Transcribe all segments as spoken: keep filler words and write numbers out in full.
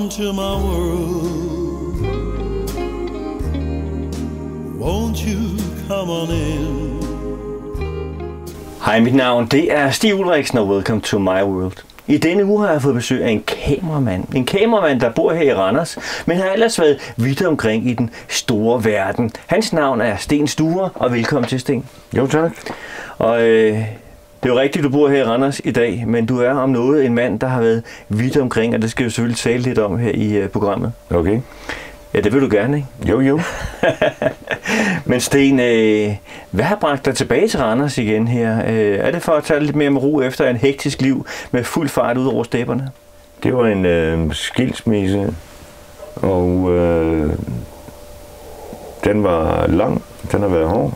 Come to my world, won't you come on in? Hej, mit navn det er Stig Ulriksen, og welcome to my world. I denne uge har jeg fået besøg af en kameramand. En kameramand, der bor her i Randers, men har ellers været vidt omkring i den store verden. Hans navn er Sten Sture, og velkommen til, Sten. Jo, tak. Og øh, det er jo rigtigt, du bor her i Randers i dag, men du er om noget en mand, der har været vidt omkring, og det skal vi selvfølgelig tale lidt om her i uh, programmet. Okay. Ja, det vil du gerne, ikke? Jo, jo. Men Sten, øh, hvad har bragt dig tilbage til Randers igen her? Øh, er det for at tage lidt mere med ro efter en hektisk liv med fuld fart ud over stepperne? Det var en øh, skilsmisse, og øh, den var lang, den har været hård,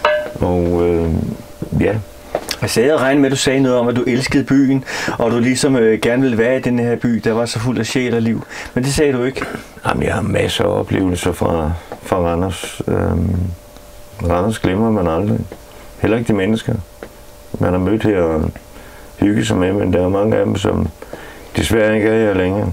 og øh, ja. Altså, jeg havde regnet med, at du sagde noget om, at du elskede byen, og du ligesom øh, gerne ville være i den her by, der var så fuld af sjæl og liv. Men det sagde du ikke. Jamen, jeg har masser af oplevelser fra, fra Randers. Øhm, Randers glemmer man aldrig. Heller ikke de mennesker, man har mødt her og hygget sig med, men der er mange af dem, som desværre ikke er her længere.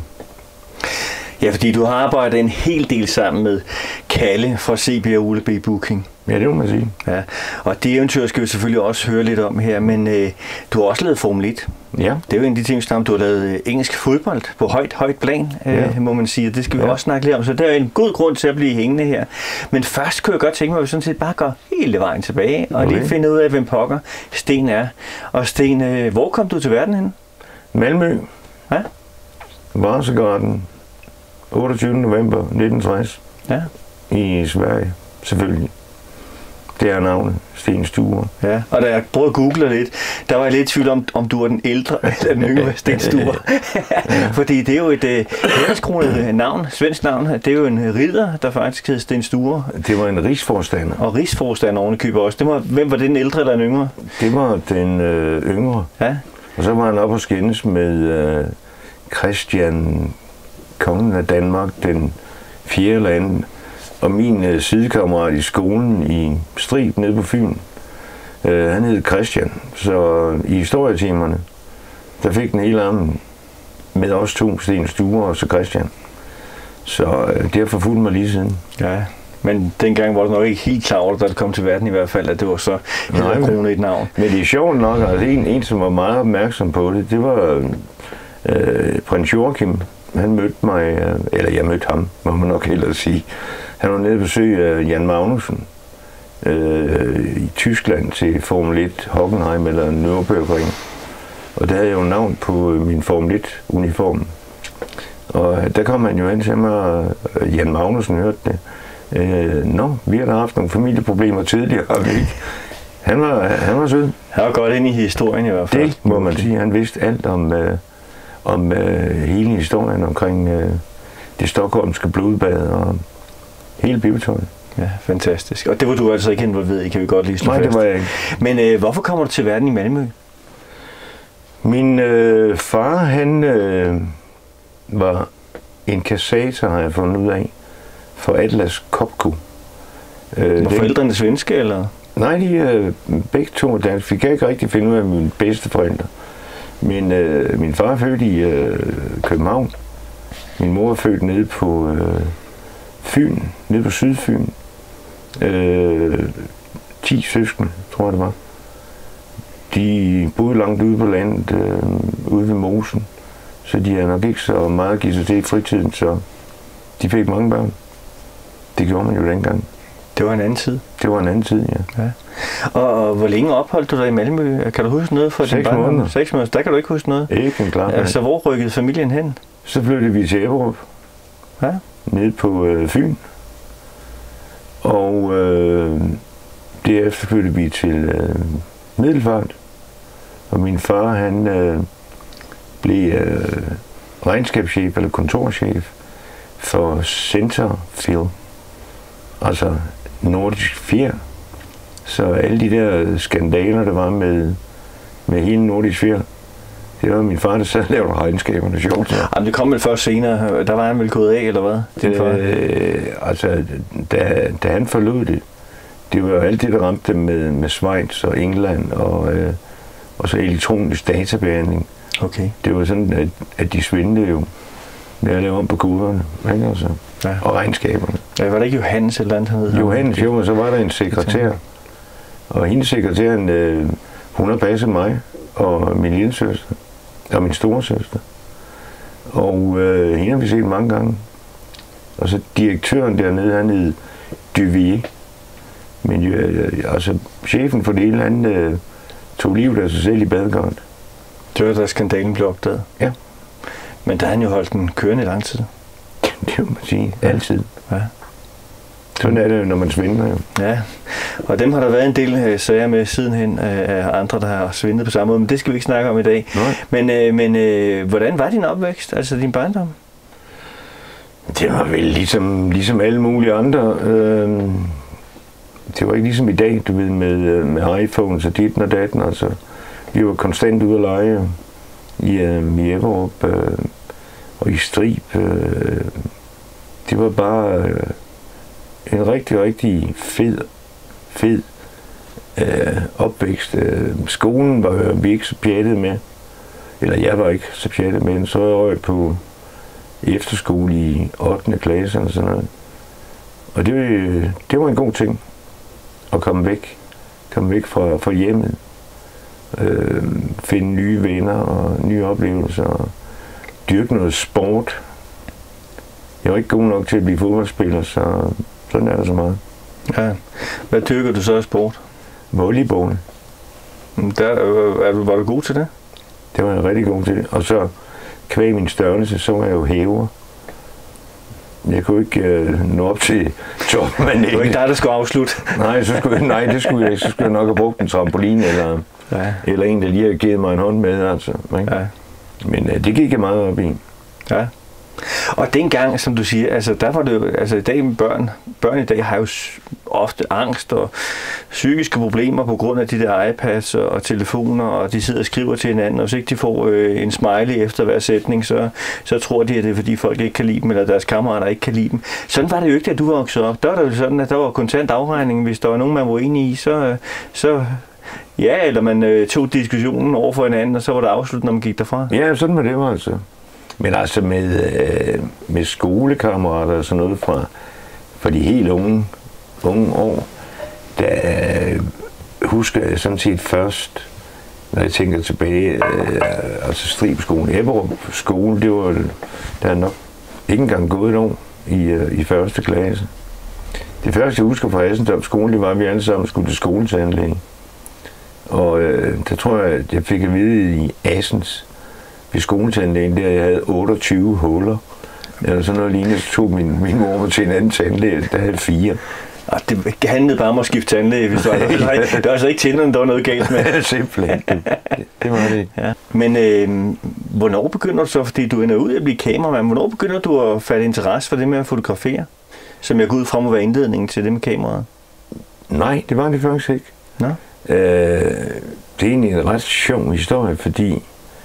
Ja, fordi du har arbejdet en hel del sammen med Kalle fra C B og Ole B Booking. Ja, det må man sige. Ja, og det eventyr skal vi selvfølgelig også høre lidt om her, men øh, du har også lavet Formel et. Ja. Det er jo en af de ting, du har lavet engelsk fodbold på højt, højt plan, øh, ja. må man sige, og det skal vi ja. også snakke lidt om, så det er en god grund til at blive hængende her. Men først kunne jeg godt tænke mig, at vi sådan set bare går hele vejen tilbage, og okay. lige finde ud af, hvem pokker Sten er. Og Sten, øh, hvor kom du til verden hen? Malmø. Ja? Varsegården. otteogtyvende november nitten tres. Ja. I Sverige, selvfølgelig. Det er navnet, Sten Sture. Ja, og da jeg prøvede at google lidt, der var jeg lidt i tvivl om, om du er den ældre eller den yngre Sten Sture. Fordi det er jo et hæderskronet navn, svensk navn. Det er jo en ridder, der faktisk hed Sten Sture. Det var en rigsforstander. Og rigsforstander ovenikøbet også. Det var, hvem var det, den ældre eller den yngre? Det var den øh, yngre. Ja. Og så var han oppe og skændes med øh, Christian, kongen af Danmark, den fjerde land. Og min øh, sidekammerat i skolen i Strib nede på Fyn, øh, han hed Christian. Så i historietimerne, der fik den hele armen med os to, Sten Sture og så Christian. Så øh, det har forfulgt mig lige siden. Ja, men dengang var du nok ikke helt klar over, da du kom til verden i hvert fald, at det var så hæderkronet et navn. Men det er sjovt nok, at altså en, en, som var meget opmærksom på det, det var øh, prins Joachim. Han mødte mig, øh, eller jeg mødte ham, må man nok hellere sige. Han var nede og besøge Jan Magnussen øh, i Tyskland til Formel et, Hockenheim eller Nürburgring. Og der havde jeg jo navn på min Formel et uniform. Og der kom han jo hen til mig, og Jan Magnussen hørte det. Øh, Nå, vi har da haft nogle familieproblemer tidligere, og vi ikke. Han var, han var sød. Han var godt inde i historien i hvert fald. Det må man sige. Han vidste alt om, øh, om øh, hele historien omkring øh, det stockholmske blodbad og hele bibeltøjet. Ja, fantastisk. Og det var du altså ikke involveret i, kan vi godt lige slå fast. Nej, fast. det var jeg ikke. Men øh, hvorfor kommer du til verden i Malmø? Min øh, far, han øh, var en kassator, har jeg fundet ud af, for Atlas Copco. Øh, var forældrene svenske, eller? Nej, de øh, begge to dansk. Vi kan ikke rigtig finde ud af mine bedste forældre. Men øh, min far er født i øh, København. Min mor er født nede på øh, Fyn, nede på Sydfyn. Øh, ti søskende, tror jeg det var. De boede langt ude på landet, øh, ude ved Mosen. Så de havde nok ikke så meget at give sig til i fritiden, så de fik mange børn. Det gjorde man jo dengang. Det var en anden tid. Det var en anden tid, ja. ja. Og, og hvor længe opholdt du dig i Malmø? Kan du huske noget fra Seks måneder. Seks måneder. Der kan du ikke huske noget? Ikke en klar. Altså, hvor rykkede familien hen? Så flyttede vi til Ebberup. Ja. Nede på øh, Fyn. Og øh, derefter flyttede vi til øh, Middelfart. Og min far, han øh, blev øh, regnskabschef eller kontorchef for Centerfield. Altså Nordisk Fjer. Så alle de der skandaler, der var med, med hele Nordisk Fjer, det var min far, der sad og lavede regnskaberne sjovt. Jamen, det kom vel først senere. Der var han vel gået af, eller hvad? Det, øh, altså, da, da han forlod det, det var jo alt det, der ramte dem med, med Schweiz og England, og, øh, og så elektronisk databehandling. Okay. Det var sådan, at, at de svindlede jo Det er lavet om på koderne, ikke? Altså, ja. Og regnskaberne. Ja, var det ikke Johannes eller andet, han hed? Johannes, jo, og så var der en sekretær. Og hendes sekretæren, øh, hun har passet mig og min lille søster, og min store søster. Og øh, hende har vi set mange gange. Og så direktøren dernede, han hed Duvier. Men øh, altså, chefen for det hele, han øh, tog livet af sig selv i badegården. Det var da skandalen blev opdaget? Ja. Men der har han jo holdt den kørende i lang tid. Det må man sige. Altid. Ja. Sådan er det, når man svindler jo. Ja, og dem har der været en del øh, sager med sidenhen øh, af andre, der har svindlet på samme måde, men det skal vi ikke snakke om i dag. Nej. Men, øh, men øh, hvordan var din opvækst, altså din barndom? Det var vel ligesom, ligesom alle mulige andre. Øh, det var ikke ligesom i dag, du ved, med, med iPhones og ditten og datten. Altså, vi var konstant ude at lege i, øh, i Everup øh, og i Strib. Øh, det var bare øh, en rigtig, rigtig fed, fed øh, opvækst. Øh, skolen var vi ikke så pjattet med. Eller jeg var ikke så pjattet med den. Så var jeg på efterskole i ottende klasse og sådan noget. Og det, det var en god ting at komme væk. Komme væk fra, fra hjemmet. Øh, finde nye venner og nye oplevelser. Og dyrke noget sport. Jeg var ikke god nok til at blive fodboldspiller, så sådan er det så meget. Ja. Hvad dyrker du så af sport? Volleyball. Der, er du, var du god til det? Det var jeg rigtig god til. Og så kvæg min størrelse, så var jeg jo hæver. Jeg kunne ikke øh, nå op til toppen. Det var ikke dig, der skulle afslutte. nej, så skulle jeg, nej, det skulle jeg, så skulle jeg nok have brugt en trampolin, eller, ja. eller en, der lige havde givet mig en hånd med. Altså, ikke? Ja. Men øh, det gik jeg meget op i. Ja. Og dengang, som du siger, altså der var det jo, altså i dag med børn, børn i dag har jo ofte angst og psykiske problemer på grund af de der iPads og, og telefoner, og de sidder og skriver til hinanden, og hvis ikke de får øh, en smiley efter hver sætning, så, så tror de, at det er fordi folk ikke kan lide dem, eller deres kammerater ikke kan lide dem. Sådan var det jo ikke, da du voksede op. Der var det jo sådan, at der var kontant afregning, hvis der var nogen, man var enig i, så, så ja, eller man øh, tog diskussionen over for hinanden, og så var det afslut, når man gik derfra. Ja, sådan var det jo altså. Men altså med, øh, med skolekammerater og sådan noget fra, fra de helt unge, unge år, der øh, husker jeg sådan set først, når jeg tænker tilbage, øh, altså Stribskolen, Ebberup skole, det var, der er nok ikke engang gået et år i, øh, i første klasse. Det første, jeg husker fra Assendorp skole, det var, at vi alle sammen skulle til skoletandlæge. Og øh, der tror jeg, at jeg fik at vide i Assens, ved skoletandlægen, der jeg havde otteogtyve huller. Eller sådan noget lignende, så tog min, min mor til en anden tandlæge, der havde fire. Og det handlede bare om at skifte tandlæge, hvis du var det var altså ikke tænderne, der var noget galt med. Simpelthen. Det, det var det. Ja. Men øh, hvornår begynder du så, fordi du ender ud at blive kameramand, hvornår begynder du at fatte interesse for det med at fotografere? Som jeg går ud fra må være indledningen til det med kameraet. Nej, det var det faktisk ikke. Nå? Øh, det er egentlig en ret sjov historie, fordi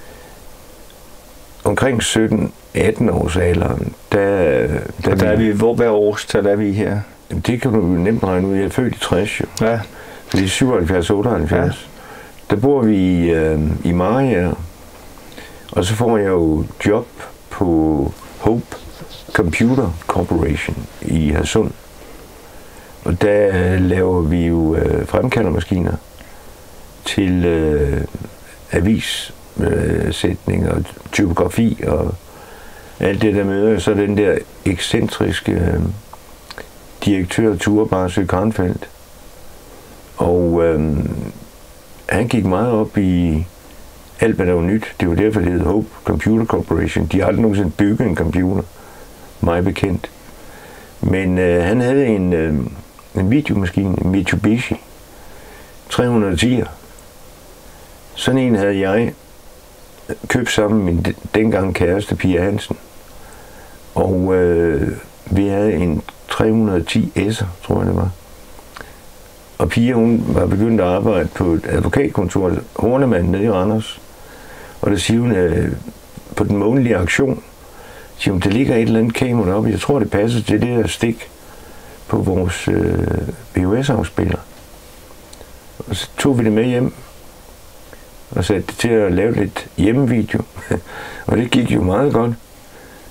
omkring sytten atten års alderen, der, der, og der er vi, hvor hver årstal er vi her? Det kan du nemt regne ud. Jeg er født i tres, jo. Ja. Det er syvoghalvfjerds otteoghalvfjerds. Ja. Der bor vi i, øh, i Maria, og så får jeg jo job på Hope Computer Corporation i Hadsund. Og der laver vi jo øh, fremkaldermaskiner til øh, avis Øh, sætning og typografi og alt det der med, så den der ekscentriske øh, direktør Ture Barsø Karnfeldt. Og øh, han gik meget op i alt, hvad der var nyt. Det var derfor, det hed Hope Computer Corporation. De har aldrig nogensinde bygget en computer, mig bekendt. Men øh, han havde en, øh, en videomaskine, en Mitsubishi tre hundrede ti'er. Sådan en havde jeg købt sammen med min dengang kæreste Pia Hansen. Og øh, vi havde en tre hundrede og ti S'er, tror jeg det var. Og Pia, hun var begyndt at arbejde på et advokatkontor, Hornemann nede i Randers. Og der siger hun, øh, på den månedlige aktion, siger hun, der ligger et eller andet kamera deroppe. Jeg tror, det passer til det der stik på vores øh, V H S-afspiller. Og så tog vi det med hjem og satte det til at lave lidt hjemmevideo. Og det gik jo meget godt.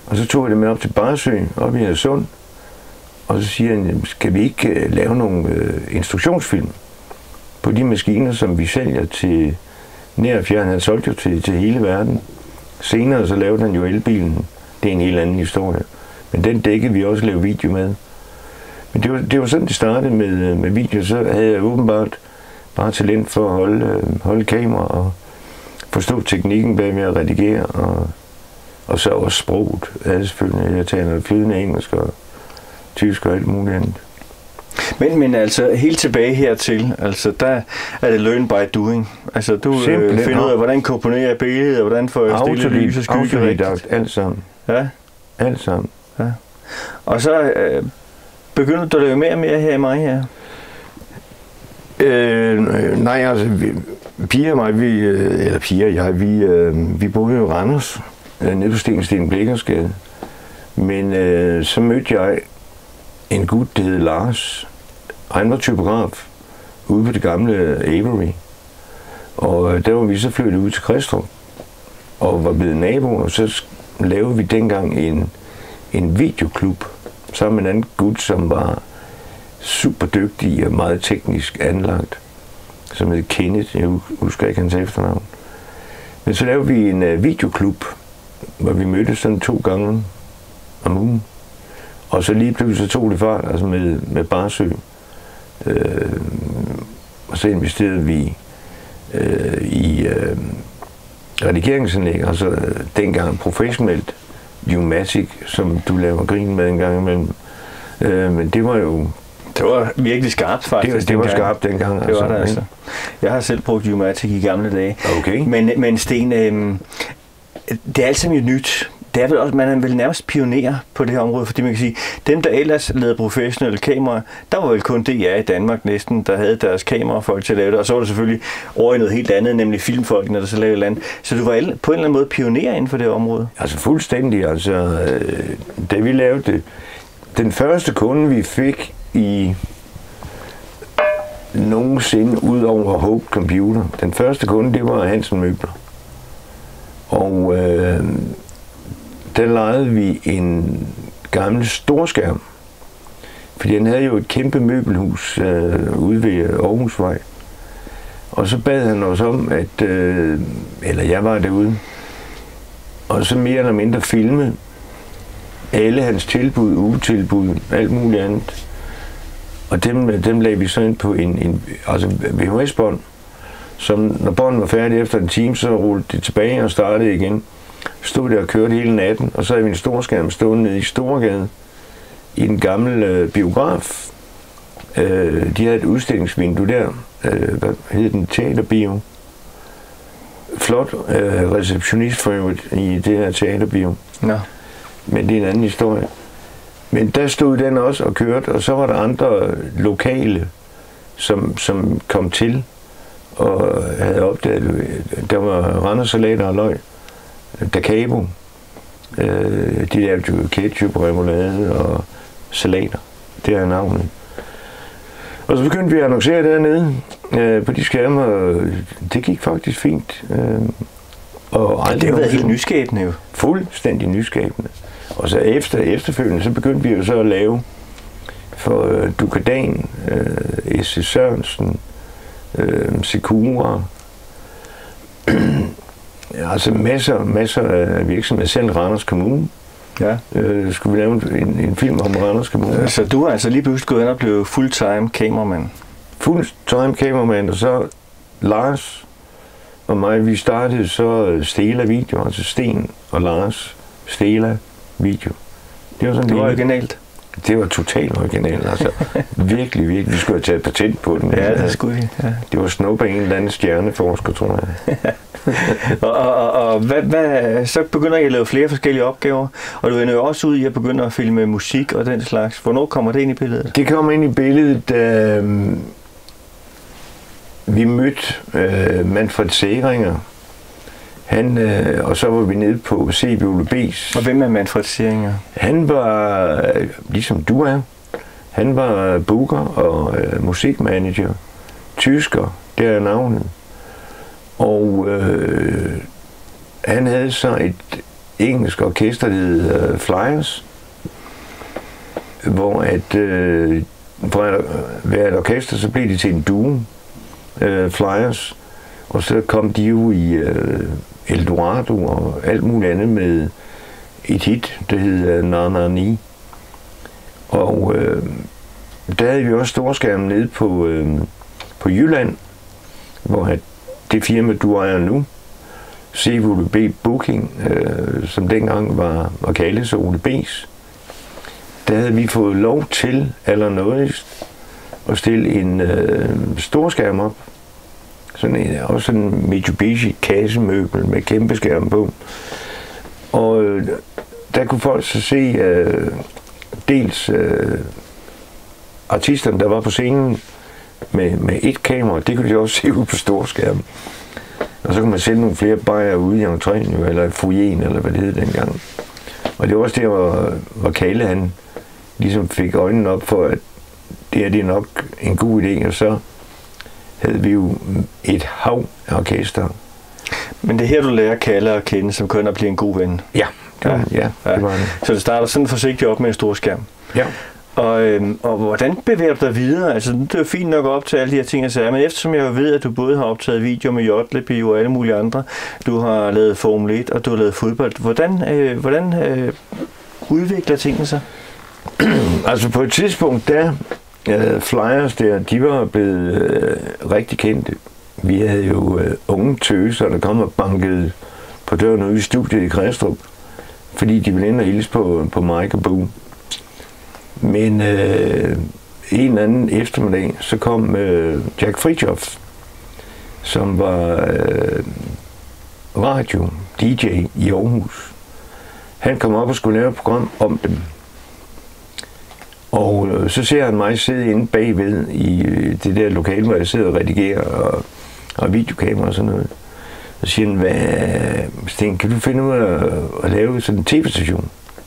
Og så tog jeg det med op til Barsø, op i Hadsund. Og så siger han, skal vi ikke uh, lave nogle uh, instruktionsfilm på de maskiner, som vi sælger til nær og fjern. Han solgte jo til, til hele verden. Senere så lavede han jo elbilen. Det er en helt anden historie. Men den dækkede vi også lave video med. Men det var, det var sådan, det startede med, med video. Så havde jeg åbenbart bare talent for at holde, holde kamera og forstå teknikken bag med at redigere. Og, og så også sproget. Jeg, selvfølgelig, jeg taler flydende engelsk og tysk og alt muligt andet. Men, men altså helt tilbage hertil, altså der er det learn by doing. Altså du øh, finder ud af, hvordan komponerer billedet, og hvordan får jeg stille lys og skygge rigtigt. Alt sammen. Ja. Alt sammen. Ja. Og så øh, begynder du at lave mere og mere her i mig her? Øh, nej, altså vi, Pia og mig, vi, eller Pia og jeg, vi, øh, vi boede jo i Randers, øh, nede på Sten Sten Blikkersgade. Men øh, så mødte jeg en gut, der hed Lars. Han var typograf ude på det gamle Avery. Og øh, der var vi så flyttet ud til Kristrup og var blevet naboer, og så lavede vi dengang en, en videoklub sammen med en anden gut, som var super dygtig og meget teknisk anlagt, som hed Kenneth. Jeg husker ikke hans efternavn. Men så lavede vi en uh, videoklub, hvor vi mødtes sådan to gange om ugen. Og så lige pludselig så tog det fart, altså med, med Barsø. Øh, og så investerede vi øh, i øh, redigeringsanlæg, altså øh, dengang professionelt Viewmatic, som du laver grin med en gang imellem. Øh, men det var jo... Det var virkelig skarpt faktisk. Det, det var skarpt dengang. Det altså, var det altså. Jeg har selv brugt Viewmatic i gamle dage. Okay. Men, men Sten, øh, det er alt sammen jo nyt. Det er vel også, man er vel nærmest pioner på det her område, fordi man kan sige, dem der ellers lavede professionelle kameraer, der var vel kun D R i Danmark næsten, der havde deres kamerafolk til at lave det, og så var det selvfølgelig over i noget helt andet, nemlig filmfolkene, der så lavede land. Så du var på en eller anden måde pioner inden for det her område? Altså fuldstændig, altså øh, da vi lavede det, den første kunde vi fik i nogensinde ud over Hope Computer, den første kunde, det var Hansen Møbler. Og øh, der lejede vi en gammel storskærm, fordi han havde jo et kæmpe møbelhus øh, ude ved Aarhusvej. Og så bad han os om, at, øh, eller jeg var derude, og så mere eller mindre filme alle hans tilbud, ugetilbud, alt muligt andet. Og dem, dem lagde vi så ind på en, en altså V H S-bånd, som når bånden var færdig efter en time, så rullede det tilbage og startede igen. Stod der og kørte hele natten, og så havde vi en storskærm stående nede i Storegade i den gamle øh, biograf. Øh, de havde et udstillingsvindue der, øh, hvad hed den, Teaterbio. Flot øh, receptionist for øvrigt i det her Teaterbio. Ja. Men det er en anden historie. Men der stod den også og kørte, og så var der andre lokale, som, som kom til og havde opdaget, der var Randers salater og løg. Dacabo, øh, de lavede jo ketchup, remoulade og salater. Det er navnet. Og så begyndte vi at annoncere dernede øh, på de skærme, og det gik faktisk fint. Øh, og det har været helt nyskabende jo. Fuldstændig nyskabende. Og så efter, efterfølgende, så begyndte vi jo så at lave for øh, Dukadan, øh, S C Sørensen, øh, Sekura, altså masser, masser af virksomheder, selv Randers Kommune. Ja. Øh, skulle vi lave en, en film om Randers Kommune. Så du er altså lige pludselig gået hen og blevet fulltime kameramand? Fulltime kameramand, og så Lars og mig, vi startede så Stela Video, altså Sten og Lars Stela Video. Det var sådan det var originalt. Det var totalt originalt, altså virkelig, virkelig. Vi skulle have taget patent på den. Ja, det skulle vi. Ja. Det var snuppet en eller anden stjerneforsker, tror jeg. og og, og, og hvad, hvad, så begynder jeg at lave flere forskellige opgaver, og du ender jo også ud i at begynde at filme musik og den slags. Hvornår kommer det ind i billedet? Det kommer ind i billedet, da øh, vi mødte øh, Manfred Seringer. Han, øh, og så var vi nede på C B O L B's. Og hvem er Manfred Seringer? Han var, øh, ligesom du er, han var booker og øh, musikmanager. Tysker, det er navnet. Og øh, han havde så et, engelsk orkester, der hed uh, Flyers, hvor at øh, for at være et orkester, så blev de til en duo, øh, Flyers, og så kom de jo i øh, Eldorado og alt muligt andet med et hit, der hed Na Na Ni. Og øh, der havde vi også storskærmen nede på, øh, på Jylland, hvor at det firma, du ejer nu, C W B Booking, øh, som dengang var, var kaldet så O D B's, der havde vi fået lov til allernådigst at stille en øh, storskærm op. Sådan en, også en Mitsubishi kassemøbel med kæmpe skærm på. Og øh, der kunne folk så se øh, dels øh, artisterne, der var på scenen med, med et kamera, det kunne de også se ud på storskærmen. Og så kunne man sende nogle flere bajer ude i entréen, eller foyeren, eller hvad det hed dengang. Og det var også der, hvor, hvor Kalle han ligesom fik øjnene op for, at det er det nok en god idé, og så havde vi jo et hav af orkester. Men det er her, du lærer Kalle at kende, som kun at blive en god ven. Ja, det var, ja, ja, det var det. Så det starter sådan forsigtigt op med en stor skærm. Ja. Og, øhm, og hvordan bevæger du dig videre? Altså, det er jo fint nok op til alle de her ting, jeg sagde, men eftersom jeg ved, at du både har optaget video med Jotleby og alle mulige andre, du har lavet Formel et, og du har lavet fodbold, hvordan, øh, hvordan øh, udvikler tingene sig? Altså på et tidspunkt, der uh, Flyers der, de var blevet uh, rigtig kendte. Vi havde jo uh, unge tøser, der kom og bankede på døren ude i studiet i Kristrup, fordi de ville ind og hilse på, på Mike og Bo. Men uh, en anden eftermiddag, så kom uh, Jack Fritjof, som var uh, radio D J i Aarhus. Han kom op og skulle lave et program om dem. Og øh, så ser han mig sidde inde bagved i øh, det der lokale, hvor jeg sidder og redigerer og, og videokamera og sådan noget. Og så siger han, hvad, Sten, kan du finde ud af at, at lave sådan en tv-station?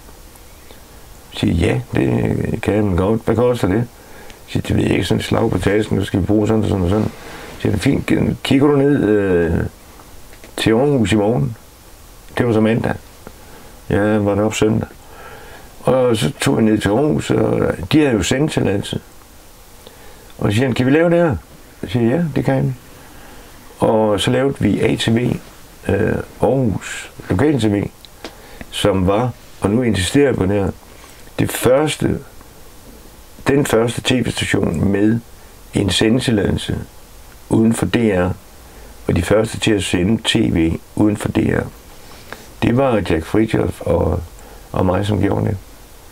Jeg siger, ja, det kan jeg, men godt. Hvad koster det? Jeg siger, det ved jeg ikke, sådan et slag på tasken, så skal vi bruge sådan og sådan og sådan. Jeg siger, fint, kigger du ned øh, til Aarhus i morgen? Det var så mandag. Ja, var det op søndag. Og så tog jeg ned til Aarhus, og de havde jo sendetilladelse. Og så siger han, kan vi lave det her? Jeg siger, ja, det kan vi. Og så lavede vi A T V, øh, Aarhus, lokal T V, som var, og nu insisterer jeg på det her, det første, den første tv-station med en sendetilladelse uden for D R, og de første til at sende tv uden for D R. Det var Jack Fritjof og, og mig, som gjorde det.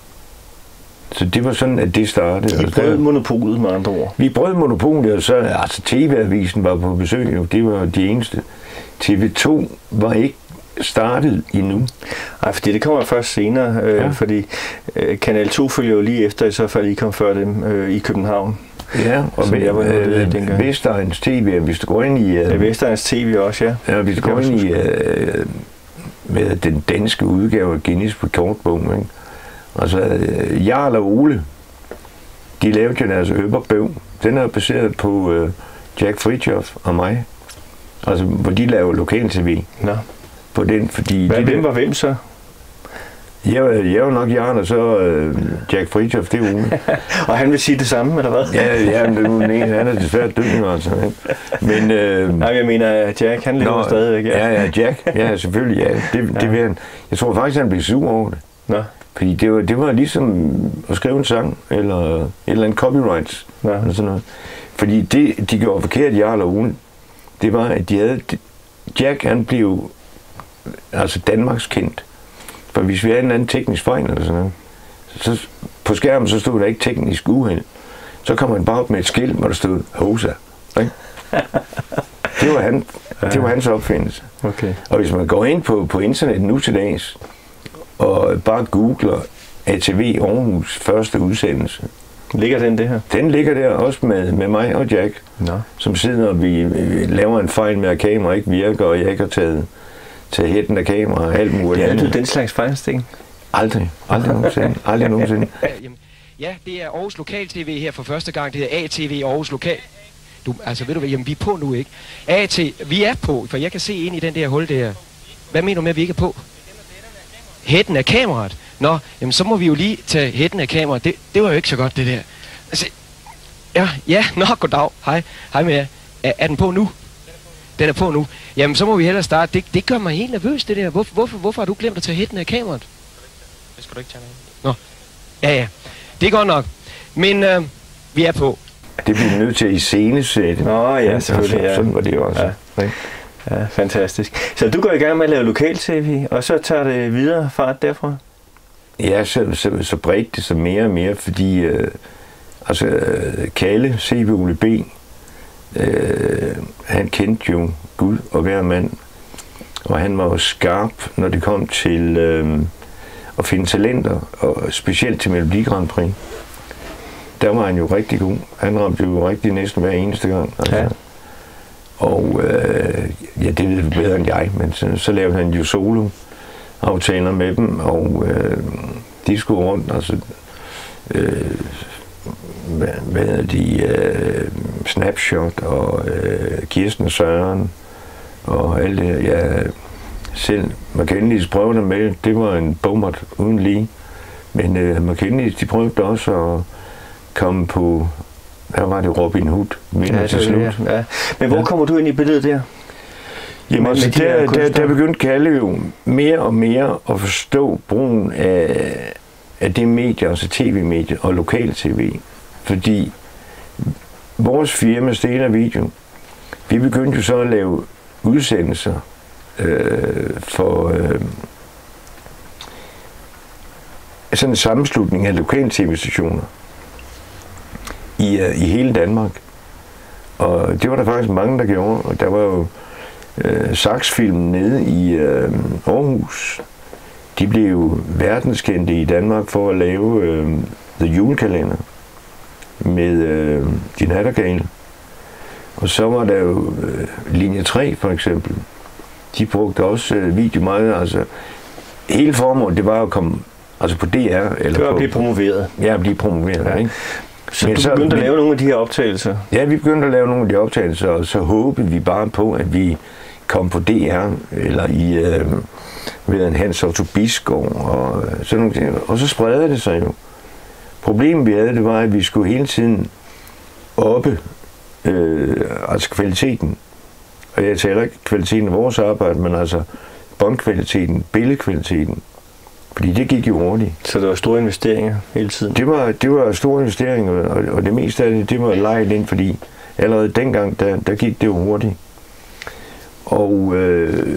Så det var sådan, at det startede. I brød monopolet med andre ord? Vi brød monopolet, og så altså T V-avisen var på besøg, og det var de eneste. T V to var ikke startet endnu. Nej, fordi det kommer først senere, øh, ja. fordi øh, Kanal to følger jo lige efter, i så fald I kom før dem øh, i København. Ja, og med, jeg var øh, øh, Vestegns T V, hvis du går ind i... Øh, ja, Vestegns T V også, ja. Ja, hvis du går ind i øh, med den danske udgave af Guinness på kortbogen, ikke? Altså, øh, Jarl og Ole, de lavede jo deres Øberbøv. Den er baseret på øh, Jack Fritjof og mig. Altså, hvor de lavede lokal-tv. Nå. På den, fordi... Hvad, de hvem der, var hvem så? Jeg, jeg var nok Jarl, og så øh, Jack Fritjof, det er Ole. Og han vil sige det samme, eller hvad? ja, ja, men det er nu den ene, han er desværre død, altså. Men... Øh, Nej, jeg mener, Jack, han lever stadigvæk. Ja, ja, Jack, ja, selvfølgelig, ja. Det, ja. Det vil han. Jeg tror faktisk, han blev sur over det. Nå. Fordi det var, det var ligesom at skrive en sang, eller et eller andet copyrights, ja. Eller sådan noget. Fordi det, de gjorde forkert, Jarl og Ole, det var, at de havde... Jack, han blev altså Danmarks kendt. For hvis vi havde en anden teknisk fejl, eller sådan noget, så på skærmen, så stod der ikke teknisk uheld. Så kom han bare op med et skilt, hvor der stod Hosa. Ikke? Det var, han, det var hans opfindelse. Okay. Og hvis man går ind på, på internet nu til dags, og bare googler A T V Aarhus første udsendelse. Ligger den det her? Den ligger der også med, med mig og Jack, no. som sidder og vi, vi laver en fejl med, at kamera ikke virker, og jeg ikke har taget, taget hætten af kamera og alt muligt. Ja, du den slags fejlsting? Aldrig. Aldrig nogensinde. Aldrig nogensinde. Ja, det er Aarhus Lokal T V her for første gang. Det hedder A T V Aarhus Lokal. Du, altså ved du hvad, jamen vi er på nu, ikke? A T, vi er på, for jeg kan se ind i den der hul der. Hvad mener du med, at vi ikke er på? hætten af kameraet. Nå, jamen så må vi jo lige tage hætten af kameraet. Det, det var jo ikke så godt, det der. Altså, ja, ja, nå, goddag. Hej, hej med jer. Er, er den på nu? Den er på nu. Jamen, så må vi hellere starte. Det, det gør mig helt nervøs, det der. Hvor, hvorfor, hvorfor har du glemt at tage hætten af kameraet? Det skal du ikke tage med. Nå, ja, ja. Det er godt nok. Men øh, vi er på. Det bliver nødt til at iscenesætte. Nå ja, selvfølgelig. Ja. Sådan var det jo også. Ja. Ja, fantastisk. Så du går i gang med at lave lokal-tv, og så tager det videre fart derfra? Ja, så, så, så bredte det sig mere og mere, fordi øh, altså, Kalle, C V Ole B., øh, han kendte jo Gud og hver mand, og han var jo skarp, når det kom til øh, at finde talenter, og specielt til Melodi Grand Prix. Der var han jo rigtig god. Han ramte jo rigtig næsten hver eneste gang. Altså. Ja. Og øh, ja, det ved du bedre end jeg, men så, så lavede han jo solo-aftaler med dem, og øh, de skulle rundt, altså, øh, hvad, hvad hedder de, øh, Snapshot og øh, Kirsten og Søren, og alt det, ja, selv McKinleys prøvede med, det var en bommert uden lige, men øh, McKinleys, de prøvede også at komme på, her var det Robin Hood, ja, til slut. Det, ja. Men hvor ja. kommer du ind i billedet der? Jamen, altså, de der, der, der begyndte Kalle jo mere og mere at forstå brugen af, af det medie, altså tv-medie og lokal-tv. Fordi vores firma, Stena Video, vi begyndte jo så at lave udsendelser øh, for øh, sådan en sammenslutning af lokal-tv-stationer i, uh, i hele Danmark. Og det var der faktisk mange, der gjorde. Og der var jo uh, Saxfilmen nede i uh, Aarhus. De blev jo verdenskendte i Danmark for at lave uh, The Julekalender med uh, Din Nattergale. Og så var der jo uh, Linje tre for eksempel. De brugte også uh, video meget. Altså, hele formålet, det var at komme altså på D R. Eller det var på, at blive promoveret. Ja, at blive promoveret, ja. Ikke? Så men du begyndte så, at lave nogle af de her optagelser? Ja, vi begyndte at lave nogle af de optagelser, og så håbede vi bare på, at vi kom på D R, eller i øh, ved en Hans Otto Bisgaard, og sådan nogle ting. Og så spredte det sig jo. Problemet vi havde, det var, at vi skulle hele tiden oppe, øh, altså kvaliteten. Og jeg taler ikke kvaliteten af vores arbejde, men altså båndkvaliteten, billedkvaliteten. Fordi det gik jo hurtigt. Så der var store investeringer hele tiden? Det var, det var store investeringer, og, og det meste af det, det var lejet ind, fordi allerede dengang, der, der gik det jo hurtigt. Og øh,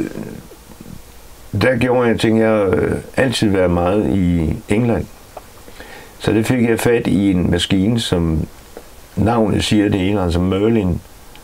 der gjorde jeg ting, jeg øh, altid været meget i England. Så det fik jeg fat i en maskine, som navnet siger det ene, altså Merlin.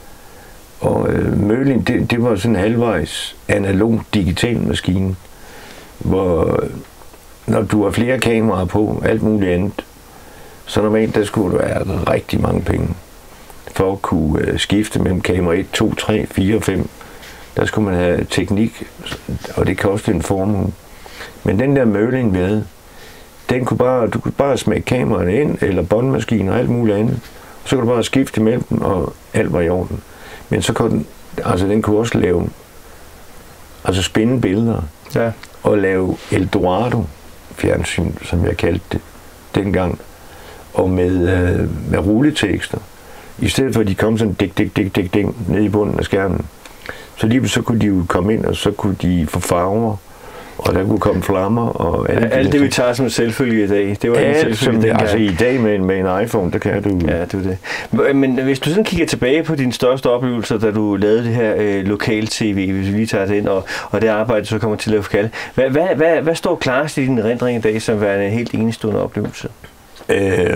Og øh, Merlin, det, det var sådan en halvvejs analog digital maskine, hvor når du har flere kameraer på, alt muligt andet, så normalt der skulle der være rigtig mange penge for at kunne uh, skifte mellem kamera et, to, tre, fire, fem. Der skulle man have teknik, og det kostede en formue. Men den der Merlin ved, den kunne bare, du kunne bare smække kameraerne ind, eller båndmaskiner og alt muligt andet. Og så kunne du bare skifte mellem dem, og alt var i orden. Men så kunne den, altså den kunne også lave, altså spænde billeder. Ja. Og lave Eldorado fjernsyn, som jeg kaldte det dengang, og med, øh, med rulletekster. I stedet for, at de kom sådan dik, dik, dik, dik, dik, ned i bunden af skærmen. Så lige så kunne de jo komme ind, og så kunne de få farver, og der kunne komme flammer. Og alt, alt det, det, vi tager som selvfølge i dag, det var alt, en selvfølge som, altså i dag med en, med en iPhone, der kan du... Ja, det er det. Men hvis du sådan kigger tilbage på dine største oplevelser, da du lavede det her øh, lokal-tv, hvis vi lige tager det ind, og, og det arbejde, så kommer til at lave for Kalle. Hvad, hvad, hvad, hvad står klarest i din erindring i dag, som værende en helt enestående oplevelse? Øh,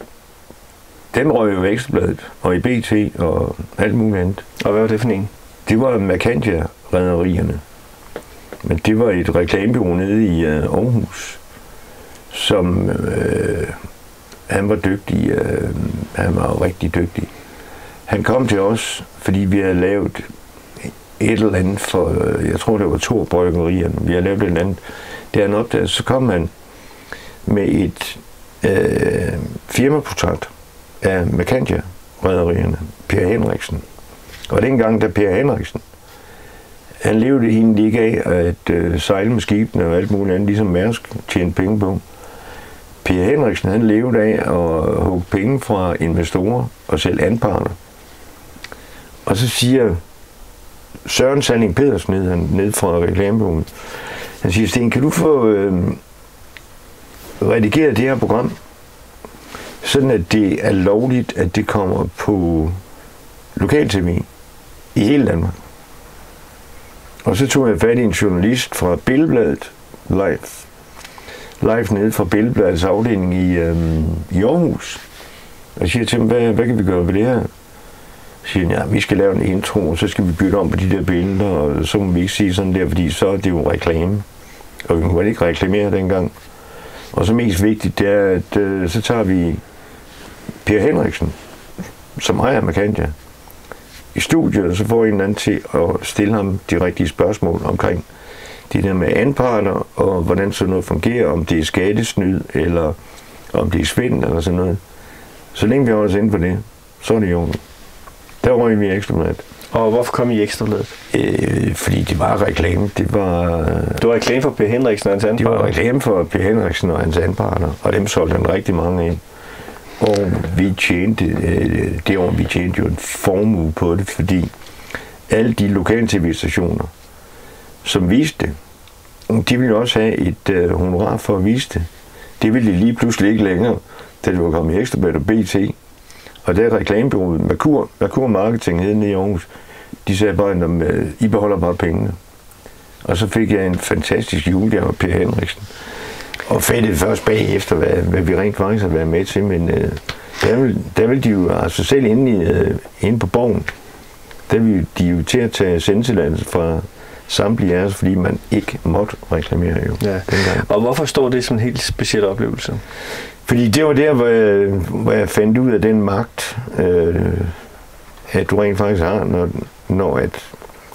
den røg jo i Ekstrabladet, og i B T, og alt muligt andet. Og hvad var det for en? Det var Mercantia-rederierne. Men det var et reklamebureau nede i uh, Aarhus, som øh, han var dygtig, øh, han var rigtig dygtig. Han kom til os, fordi vi havde lavet et eller andet for, øh, jeg tror det var to bryggerierne, vi havde lavet et eller andet. Det han opdagede, så kom han med et øh, firmaportræt af Mercantia-rederierne, Per Henriksen. Og dengang, da Per Henriksen han levede egentlig ikke af at øh, sejle med skibene og alt muligt andet, ligesom Mærsk tjente penge på. Per Henriksen, han levede af at hugge penge fra investorer og sælge anparter. Og så siger Søren Salling Pedersen, ned, han, ned fra reklamebureauet, han siger, Sten, kan du få øh, redigeret det her program, sådan at det er lovligt, at det kommer på lokal-tv i hele Danmark. Og så tog jeg fat i en journalist fra Billedbladet, live, live nede fra Billedbladets afdeling i, øhm, i Aarhus. Og siger til dem, hvad, hvad kan vi gøre ved det her? Så siger han, ja, vi skal lave en intro, og så skal vi bytte om på de der billeder, og så må vi ikke sige sådan der, fordi så er det jo reklame. Og vi må ikke reklamere dengang. Og så mest vigtigt, det er, at øh, så tager vi Per Henriksen, som ejer Mercantia, i studiet, og så får en eller anden til at stille ham de rigtige spørgsmål omkring det der med anparter, og hvordan sådan noget fungerer, om det er skattesnyd, eller om det er svindel, eller sådan noget. Så længe vi holder os inden for det, så er det jo. Der røg vi i Ekstrabladet. Og hvorfor kom I i Ekstrabladet? Øh, fordi det var reklame. Det var, det var reklame for Per Henriksen og hans anparter? Det var reklame for Per Henriksen og hans anparter, og dem solgte han rigtig mange af. Og vi tjente, øh, det år vi tjente jo en formue på det, fordi alle de lokale tv-stationer, som viste det, de ville også have et øh, honorar for at vise det. Det ville de lige pludselig ikke længere, da det var kommet i Ekstrabladet og B T. Og der reklamebureauet, Merkur, Merkur Marketing hed nede i Aarhus, de sagde bare, at I beholder bare pengene. Og så fik jeg en fantastisk julegave af Per Henriksen. Og fattede først bagefter, hvad, hvad vi rent faktisk har været med til, men øh, der, vil, der vil de jo, altså selv inde, i, øh, inde på Borgen, der vil de jo til at tage sendetilladelse fra samtlige af os, fordi man ikke måtte reklamere jo. Ja. Og hvorfor står det som en helt speciel oplevelse? Fordi det var der, hvor jeg, hvor jeg fandt ud af den magt, øh, at du rent faktisk har, når, når at,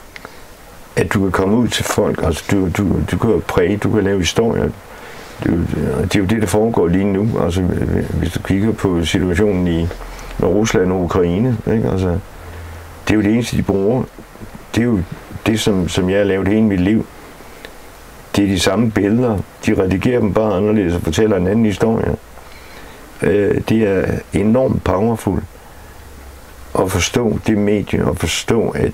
at du kan komme ud til folk, altså du, du, du kan præge, du kan lave historier. Det, det er jo det, der foregår lige nu, altså hvis du kigger på situationen i Rusland og Ukraine, ikke? Altså, det er jo det eneste, de bruger. Det er jo det, som, som jeg har lavet hele mit liv. Det er de samme billeder, de redigerer dem bare anderledes og fortæller en anden historie. Det er enormt powerful at forstå det medie, og forstå, at,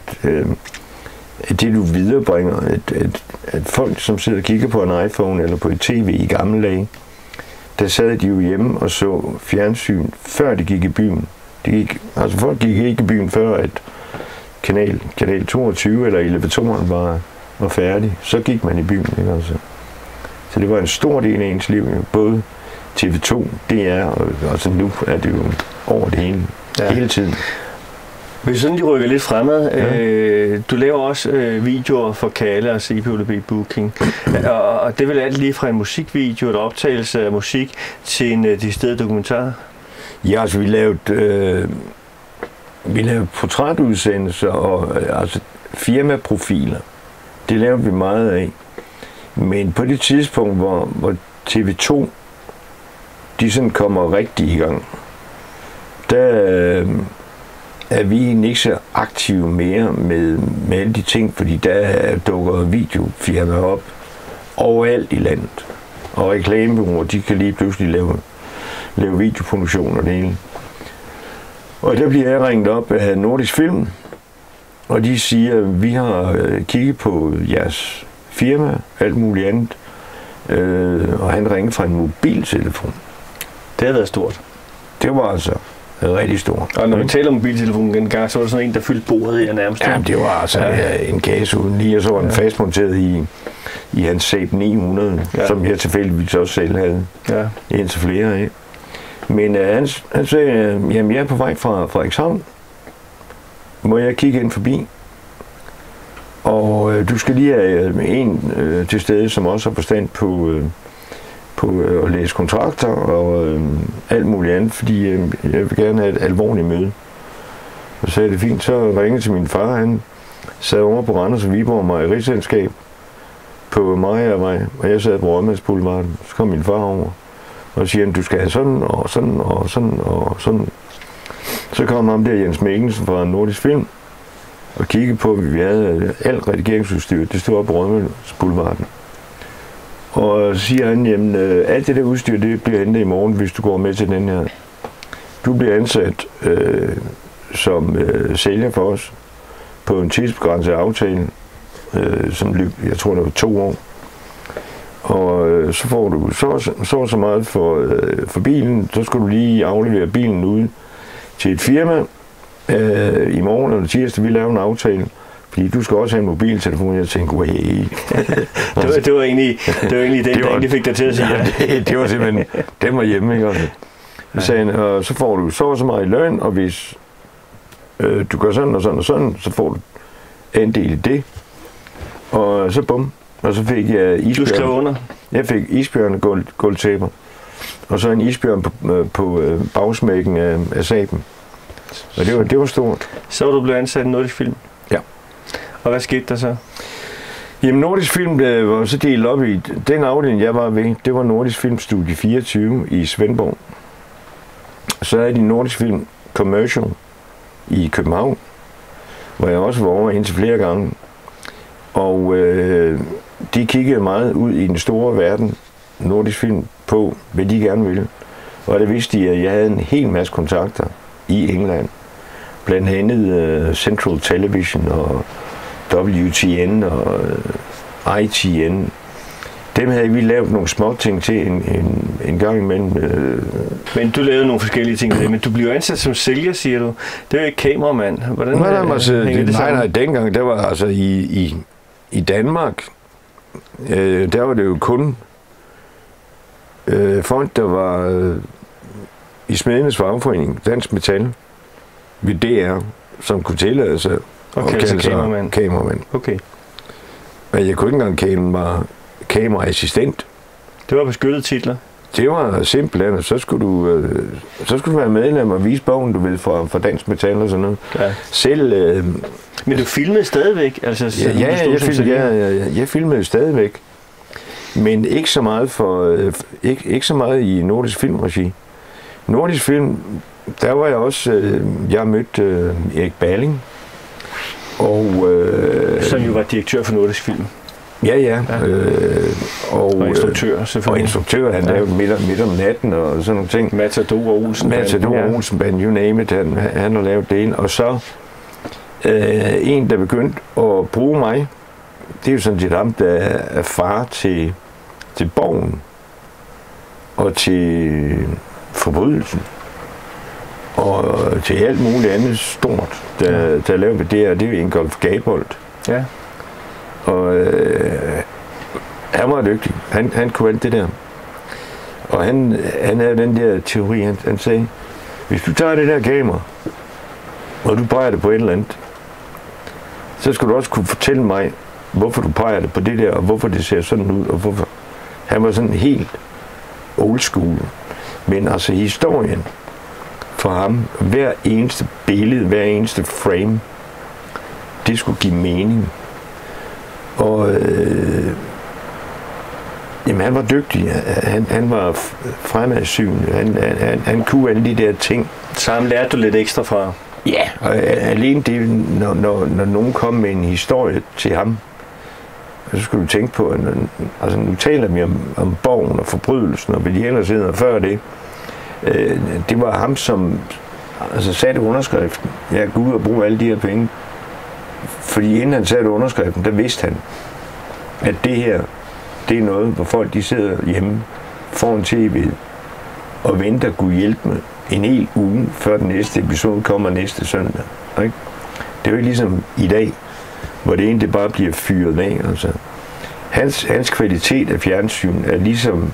at det du viderebringer, at, at, at folk, som sidder og kigger på en iPhone eller på et tv i gamle dage, der sad de jo hjemme og så fjernsyn, før de gik i byen. De gik, altså folk gik ikke i byen, før at kanal, kanal toogtyve eller elevatoren var, var færdig. Så gik man i byen. Ikke? Altså. Så det var en stor del af ens liv, både T V to, D R, og altså nu er det jo over det hele, ja. Hele tiden. Hvis sådan de rykker lidt fremad, ja. øh, du laver også øh, videoer for Kalle og C P O D B Booking, og, og det vil alt lige fra en musikvideo, et optagelse af musik, til en øh, decideret dokumentar? Ja, altså vi lavede, øh, vi lavede portrætudsendelser og øh, altså firmaprofiler. Det lavede vi meget af. Men på det tidspunkt, hvor, hvor T V to de sådan kommer rigtig i gang, der øh, er vi ikke så aktive mere med, med alle de ting, fordi der dukker videofirmaer op overalt i landet. Og reklamebureauer, de kan lige pludselig lave, lave videoproduktion og det hele. Og der bliver jeg ringet op af Nordisk Film, og de siger, at vi har kigget på jeres firma, alt muligt andet, øh, og han ringede fra en mobiltelefon. Det har været stort. Det var altså rigtig stort. Og når vi taler om mobiltelefonen den gang, så var det sådan en, der fyldte bordet i nærmest. Ja, det var altså ja. en kasse uden lige, og så var den ja. fastmonteret i, i hans Saab ni hundrede, ja. som jeg tilfældigvis også selv havde. Ja. Indtil flere af. Men uh, han, han sagde, uh, jamen jeg er på vej fra Frederikshavn. Må jeg kigge ind forbi? Og uh, du skal lige have uh, en uh, til stede, som også har forstand på, uh, på uh, at læse kontrakter og uh, alt muligt andet, fordi uh, jeg vil gerne have et alvorligt møde. Og så sagde det fint, så ringede til min far, han sad over på Randers og Viborg Mejeriselskab på Mariavej, og jeg sad på Rådmandsboulevarden. Så kom min far over og siger, du skal have sådan og sådan og sådan og sådan. Så kom ham der Jens Mikkelsen fra Nordisk Film, og kiggede på, at vi havde alt redigeringsudstyr. Det stod op på Rødmølsboulevarden. Og så siger han, jamen, alt det der udstyr, det bliver hentet i morgen, hvis du går med til den her. Du bliver ansat øh, som øh, sælger for os på en tidsbegrænset aftale, øh, som løb, jeg tror, det var to år. Og øh, så får du så, så, så meget for, øh, for bilen, så skal du lige aflevere bilen ud til et firma øh, i morgen eller tirsdag, vi laver en aftale. Fordi du skal også have en mobiltelefon, jeg tænkte, wow. det, var, det, var egentlig, det var egentlig det, det var, der egentlig fik dig til at sige. Ja, det, det var simpelthen, den var hjemme, ikke også? Ja. Sagde, og så får du så og så meget i løn, og hvis øh, du gør sådan og sådan og sådan, så får du en del i det. Og så bum, og så fik jeg isbjørn. Du skrev under? Jeg fik isbjørn og guld, guldtæpper. Og så en isbjørn på, på, på bagsmækken af, af Saben. Og det var, det var stort. Så var du blevet ansat i Nordisk Film? Ja. Og hvad skete der så? Jamen, Nordisk Film der var så delt op i, den afdeling, jeg var ved, det var Nordisk Film Studie fireogtyve i Svendborg. Så er de Nordisk Film Commercial i København, hvor jeg også var over indtil flere gange. Og øh, de kiggede meget ud i den store verden, Nordisk Film, på hvad de gerne ville. Og det vidste de, at jeg havde en hel masse kontakter i England. Blandt andet uh, Central Television og W T N og uh, I T N. Dem havde vi lavet nogle små ting til en, en, en gang imellem. Øh. Men du lavede nogle forskellige ting til, men du blev ansat som sælger, siger du. Det er jo ikke kameramand. Hvordan nej, nej, altså, hænger det, det nej, sammen? nej, dengang, der var altså i, i, i Danmark, øh, der var det jo kun øh, folk, der var øh, i Smedenes Fagforening, Dansk Metal, ved D R, som kunne tillade sig okay, at kalde sig kameramand. kameramand. Okay. Men jeg kunne ikke engang kalde mig kameraassistent. Det var beskyttede titler? Det var simpelthen, og så skulle du, øh, så skulle du være medlem og vise bogen, du ved, fra, fra Dansk Metal og sådan noget. Ja. Selv... Øh, Men du filmede stadigvæk? Altså, ja, ja, jeg, jeg, film, ja, ja, jeg filmede stadigvæk. Men ikke så meget for, øh, ikke, ikke så meget i Nordisk Filmregi. Nordisk Film, der var jeg også, øh, jeg mødte øh, Erik Balling. Og, øh, som jo var direktør for Nordisk Film. Ja, ja. ja. Øh, og, og instruktør, selvfølgelig. Og instruktør, han ja. lavede midt, midt om natten og sådan nogle ting. Matador og Olsenband. Matador og Olsenband, you name it, han, han har lavet det ind. Og så øh, en, der begyndte at bruge mig, det er jo sådan set ham, der er far til, til Borgen og til Forbrydelsen. Og til alt muligt andet stort, der, ja. der er lavet ved det her, det er Ingolf Gabold. Ja. Og øh, han var dygtig. Han, han kunne alt det der. Og han, han havde den der teori, han, han sagde, hvis du tager det der kamera, og du peger det på et eller andet, så skal du også kunne fortælle mig, hvorfor du peger det på det der, og hvorfor det ser sådan ud, og hvorfor. Han var sådan helt old school. Men altså historien for ham, hver eneste billede, hver eneste frame, det skulle give mening. Og øh, jamen, han var dygtig. Han, han var fremadsynende. Han, han, han kunne alle de der ting. Så ham lærte du lidt ekstra fra? Ja, og alene det, når, når, når nogen kom med en historie til ham, så skulle du tænke på, at altså, nu taler vi om, om Borgen og Forbrydelsen, og hvad de ellers hedder før det. Øh, det var ham, som altså, satte underskriften. Jeg går ud og bruge alle de her penge. Fordi inden han satte underskriften, der vidste han, at det her, det er noget, hvor folk de sidder hjemme foran tv'et og venter at kunne hjælpe med en hel uge, før den næste episode kommer næste søndag. Ikke? Det er jo ikke ligesom i dag, hvor det egentlig bare bliver fyret af. Altså. Hans, hans kvalitet af fjernsyn er ligesom,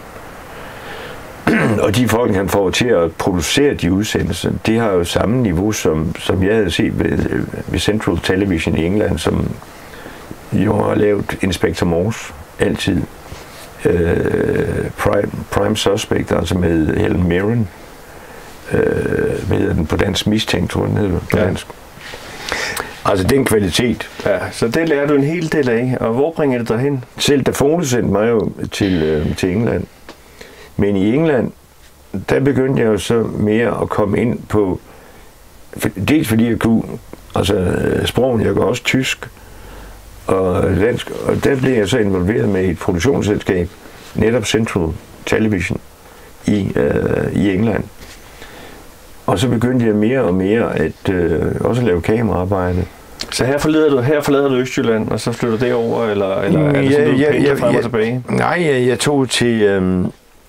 og de folk, han får til at producere de udsendelser, det har jo samme niveau, som, som jeg havde set ved, ved Central Television i England, som jo har lavet Inspector Morse altid. Øh, Prime, Prime Suspect, altså med Helen Mirren. Øh, hvad hedder den på dansk? Mistænkt, tror jeg, den hedder på dansk. Ja. Altså den kvalitet. Ja, så det lærer du en hel del af. Og hvor bringer det dig hen? Selv Dafone sendte mig jo til, øh, til England. Men i England, der begyndte jeg jo så mere at komme ind på dels fordi jeg kunne altså sprogen, jeg går også tysk og dansk, og der blev jeg så involveret med et produktionsselskab, netop Central Television i, øh, i England. Og så begyndte jeg mere og mere at øh, også lave kameraarbejde. Så her forlader du, her forlader du Østjylland, og så flytter det over, eller, eller er det sådan, du ja, pendler ja, frem ja, og tilbage? Nej, jeg, jeg tog til... Øh,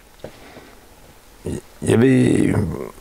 jeg ved...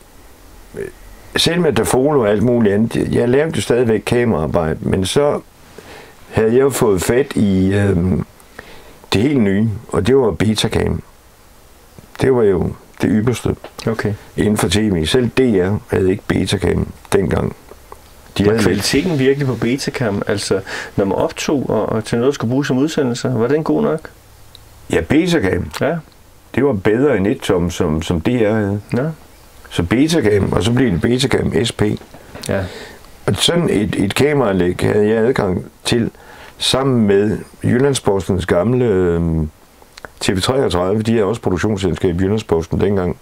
Selv med Dafolo og alt muligt andet, jeg lavede jo stadigvæk kameraarbejde, men så havde jeg jo fået fat i øh, det helt nye, og det var Betacam. Det var jo det ypperste okay. inden for tv. Selv D R havde ikke Betacam dengang. De var kvaliteten virkelig på Betacam? Altså, når man optog og, og til noget, der skulle bruges som udsendelser, var den god nok? Ja, Betacam. Ja. Det var bedre end et som, som, som D R havde. Ja. Så Betacam, og så blev det Betacam S P. Ja. Og sådan et, et kameraanlæg havde jeg adgang til sammen med Jyllandspostens gamle øh, T V treogtredive. De er også produktionsselskab i Jyllandsposten dengang,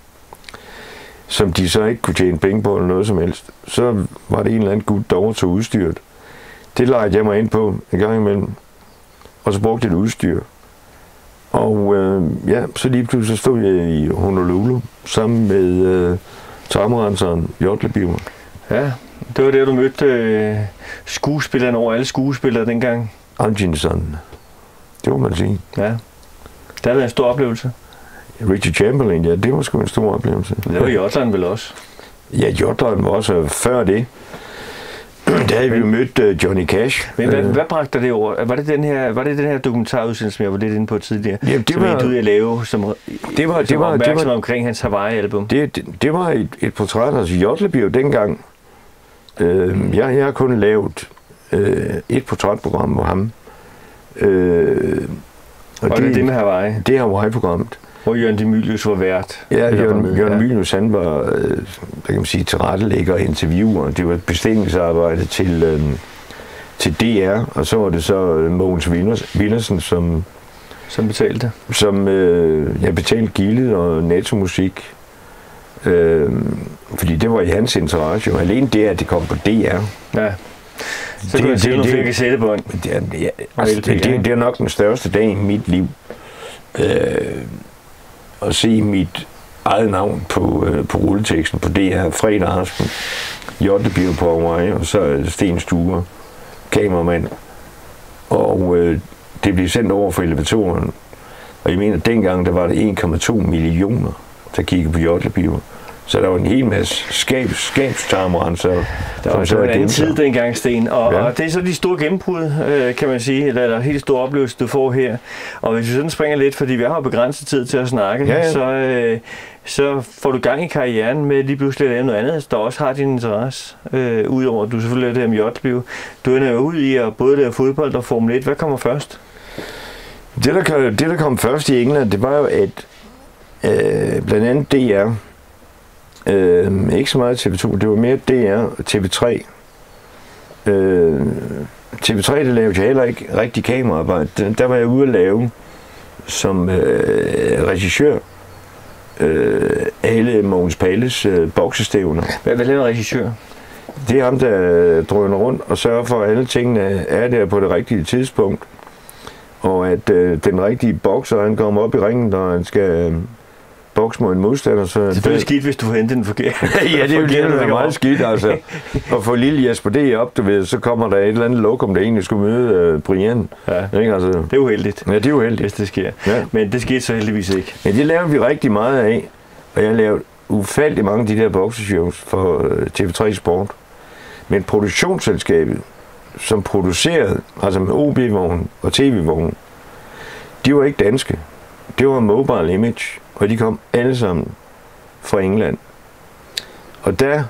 som de så ikke kunne tjene penge på eller noget som helst. Så var det en eller anden gut, der overtog udstyret. Det lejede jeg mig ind på en gang imellem, og så brugte jeg det udstyr. Og øh, ja, så lige pludselig stod jeg i Honolulu sammen med øh, tarmrenseren Jodlebiver. Ja, det var der, du mødte øh, skuespilleren over alle skuespillere dengang. Anjinson. Det må man sige. Ja, det har været en stor oplevelse. Richard Chamberlain, ja, det var sgu en stor oplevelse. Det var Jodleren vel også? Ja, Jodleren var også før det. Der havde vi jo mødt uh, Johnny Cash. Men hvad, hvad bragte det over? Var det den her, var det den her dokumentarudsendelse, som jeg var lidt inde på tidligere? Ja, det som var, en ud at lave, som, det var, som det var, opmærksom det var, omkring hans Hawaii-album? Det, det, det var et, et portræt, altså Jodlebiver dengang. Øh, jeg, jeg har kun lavet øh, et portrætprogram med ham. Øh, og, og det er det med Hawaii? Det er Hawaii-programmet. Hvor Jørgen de Mylius var vært. Ja, Jørgen, Jørgen Mylius, han var, øh, hvad kan man sige, tilrettelægger og interviewer. Det var et bestillingsarbejde til, øh, til D R, og så var det så øh, Mogens Willersen, som... Som betalte? Som, øh, jeg betalte gildet og Netto Musik. Øh, fordi det var i hans interesse, og alene det, at det kom på D R. Ja. Så det, kunne jeg se nogle flere kassettebånd. Det, er, det, altså, det, det, det er nok den største dag i mit liv. Øh, at se mit eget navn på, øh, på rulleteksten på D R fredag aften. Jodlebiver på Hawaii, og så Sten Sture, kameramand. Og øh, det blev sendt over for elevatoren. Og jeg mener, dengang der var det en komma to millioner, der kiggede på Jodlebiver. Så der var en hel masse skab, skabstarmrenser. Der var så en anden tid dengang, Sten. Og, ja. og det er så de store gennembrud, øh, kan man sige, eller, eller helt store oplevelser, du får her. Og hvis vi sådan springer lidt, fordi vi har begrænset tid til at snakke, ja, ja. Så, øh, så får du gang i karrieren med lige pludselig at lave noget andet, der også har din interesse. Øh, Udover at du selvfølgelig laver det her med Jodlebiver. Du ender jo ud i at både lave fodbold og Formel et. Hvad kommer først? Det der, det, der kom først i England, det var jo, at øh, blandt andet D R, Øh, ikke så meget T V to, det var mere D R og T V tre. Øh, T V tre, der lavede jeg heller ikke rigtig kameraarbejde. Der, der var jeg ude at lave som øh, regissør øh, alle Mogens Pales øh, boksestævner. Hvad, hvad laver regissør? Det er ham, der drøner rundt og sørger for, at alle tingene er der på det rigtige tidspunkt. Og at øh, den rigtige bokser, han kommer op i ringen, når han skal... Øh, boks mod en modstander, så... Det er selvfølgelig skidt, hvis du får hentet den forkert. Ja, det er jo det, der er meget skidt, altså. Og få lille Jesper D. op, du ved, så kommer der et eller andet lokum, der egentlig skulle møde uh, Brian. Ja, ikke, altså. Det er uheldigt. Ja, det er uheldigt. Hvis det sker. Ja. Men det skete så heldigvis ikke. Men det lavede vi rigtig meget af, og jeg lavede ufattelig mange af de der bokseshows for uh, T V tre Sport. Men produktionsselskabet, som producerede, altså med O B-vognen og T V-vognen, de var ikke danske. Det var Mobile Image. Og de kom alle sammen fra England. Og der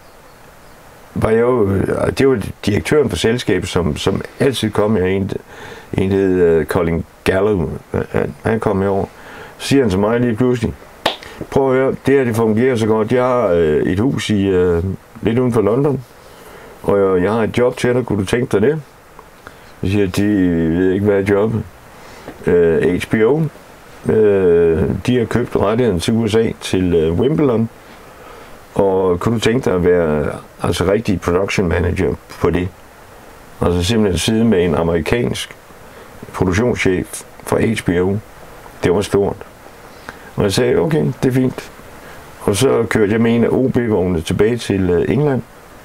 var jeg jo, det var direktøren for selskabet, som, som altid kom med en, en hed uh, Colin Gallo. Han, han kom herover. Så siger han til mig lige pludselig, prøv at høre, det her det fungerer så godt. Jeg har uh, et hus i uh, lidt uden for London, og jeg, jeg har et job til dig. Kunne du tænke dig det? Så siger jeg, de ved ikke, hvad er jobbet. Uh, H B O. Uh, de har købt rettigheden til U S A til uh, Wimbledon, Og kunne du tænke dig at være altså rigtig production manager på det? Altså simpelthen sidde med en amerikansk produktionschef fra H B O. Det var stort. Og jeg sagde, okay, det er fint. Og så kørte jeg med en af O B-vognene tilbage til England.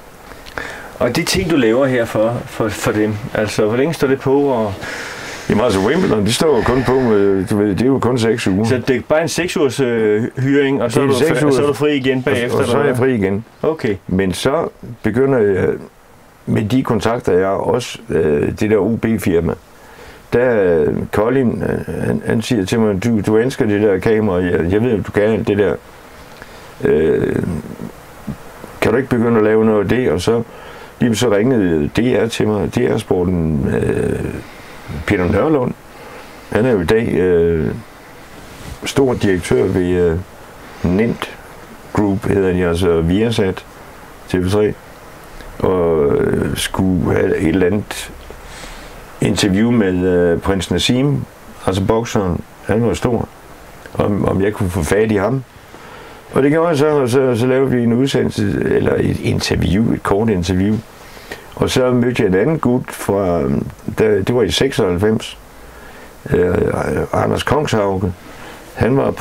Og de ting, du laver her for, for, for dem, altså hvor længe står det på? Og jamen altså Wimbledon, de står jo kun på, med, du ved, det er jo kun seks uger. Så det er bare en seks ugers øh, hyring, og så er, er, du, fri, og så er du fri igen bagefter? Og, og så er jeg fri igen. Okay. Men så begynder jeg med de kontakter, jeg har også øh, det der O B-firma. Der Colin, han, han siger til mig, du, du elsker det der kamera, jeg, jeg ved, du kan alt det der. Øh, kan du ikke begynde at lave noget af det? Og så, lige så ringede D R til mig, D R-sporten, øh, Peter Nørlund. Han er jo i dag øh, stor direktør ved øh, Nint Group, hedder de, altså Viasat T V tre, og øh, skulle have et eller andet interview med øh, prins Nassim, altså bokseren. Han var stor, om, om jeg kunne få fat i ham. Og det gjorde jeg så, og så, så lavede vi en udsendelse, eller et interview, et kort interview. Og så mødte jeg en anden gut fra, der, det var i seksoghalvfems, øh, Anders Kongshauge. Han var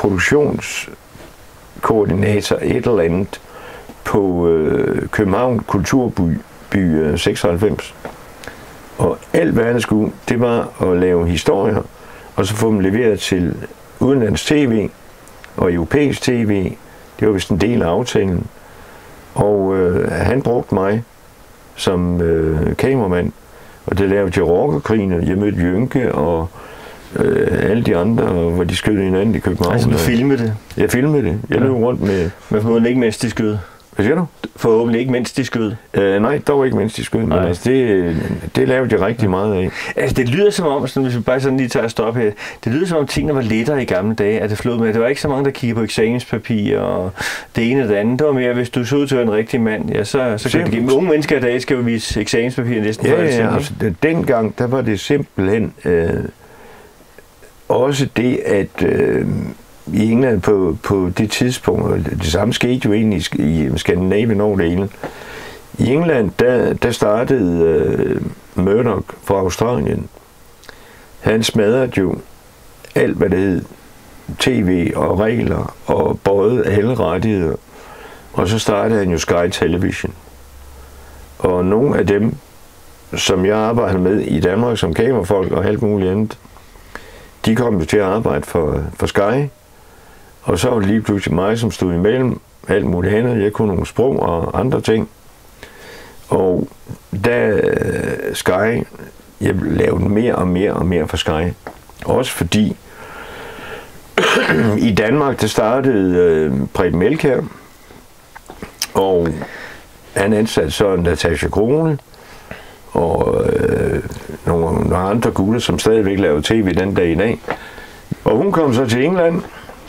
produktionskoordinator et eller andet på øh, København Kulturby by, øh, seksoghalvfems. Og alt hvad han skulle, det var at lave historier, og så få dem leveret til udenlands tv og europæisk tv. Det var vist en del af aftalen. Og øh, han brugte mig som øh, kameramand, og det lavede jeg rockerkrigene. Jeg mødte Jynke og øh, alle de andre, hvor de skød hinanden i København. Altså du filmede det? Jeg filmede det. Jeg løb ja. rundt med... Men forhåbentlig ikke mens de skød? Hvad siger du? Forhåbentlig ikke mens de skød? Øh, nej, dog ikke mens de skød, men altså, det, det lavede jeg rigtig meget af. Altså det lyder som om, sådan, hvis vi bare sådan lige tager stop her, det lyder som om tingene var lettere i gamle dage, at det flød med. Det var ikke så mange, der kiggede på eksamenspapir og det ene og det andet. Det var mere, hvis du så ud til en rigtig mand, ja, så, så kan det give. Men unge mennesker i dag skal jo vise eksamenspapir næsten ja, for altid. Ja, altså dengang, der var det simpelthen øh, også det, at øh, i England på, på det tidspunkt, og det samme skete jo egentlig i Skandinavien over det hele. I England, der, der startede øh, Murdoch fra Australien. Han smadrede jo alt, hvad det hed, tv og regler, og både alle rettigheder. Og så startede han jo Sky Television. Og nogle af dem, som jeg arbejder med i Danmark som kamerafolk og alt muligt andet, de kom jo til at arbejde for, for Sky. Og så var det lige pludselig mig, som stod imellem alt muligt andet. Jeg kunne nogle sprog og andre ting. Og da Sky, jeg lavede mere og mere og mere for Sky. Også fordi i Danmark, der startede øh, Preben Melkjær, og han ansatte så Natasha Krone, og øh, nogle, nogle andre gutter, som stadigvæk lavede tv den dag i dag. Og hun kom så til England,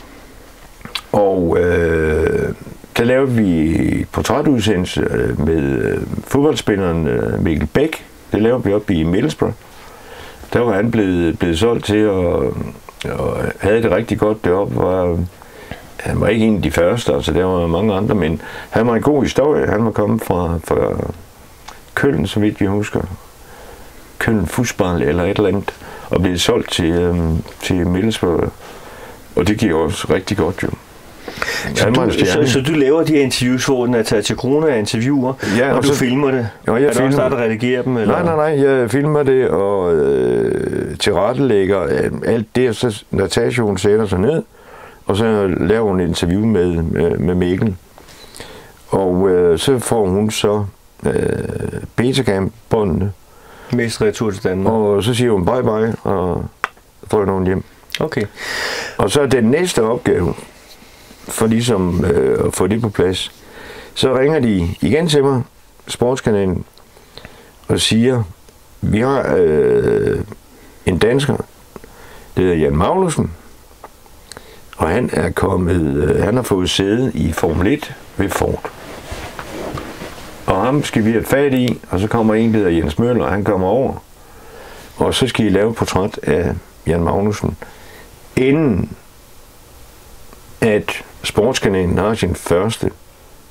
og øh, der lavede vi portrætudsendelse med øh, fodboldspilleren øh, Mikkel Bæk. Det lavede vi op i Middlesbrough. Der var han blevet, blevet solgt til, og, og havde det rigtig godt deroppe. Var, han var ikke en af de første, altså der var mange andre, men han var en god historie. Han var kommet fra, fra Køln, så vidt jeg husker. Køln Fußball eller et eller andet, og blev solgt til, øh, til Middlesbrough. Og det gik også rigtig godt jo. Så du, så, så du laver de her interviews, hvor den er taget til kroner af interviewer, ja, og, og du så, filmer det? Ja, jeg er du filmer, også der, der redigerer dem? Eller? Nej, nej, nej, jeg filmer det og øh, tilrettelægger øh, alt det, og så Natasha, hun sætter sig ned, og så laver hun et interview med, med, med Mikkel. Og øh, så får hun så øh, Betacam-båndene. Mest retur til Danmark. Og så siger hun bye bye, og drøner hun hjem. Okay. Og så den næste opgave, for ligesom øh, at få det på plads, så ringer de igen til mig, Sportskanalen, og siger, vi har øh, en dansker, det hedder Jan Magnussen, og han er kommet, øh, han har fået sæde i Formel et ved Ford. Og ham skal vi have fat i, og så kommer en, der hedder Jens Møller, og han kommer over, og så skal I lave et portræt af Jan Magnussen, inden at Sportskanalen har sin første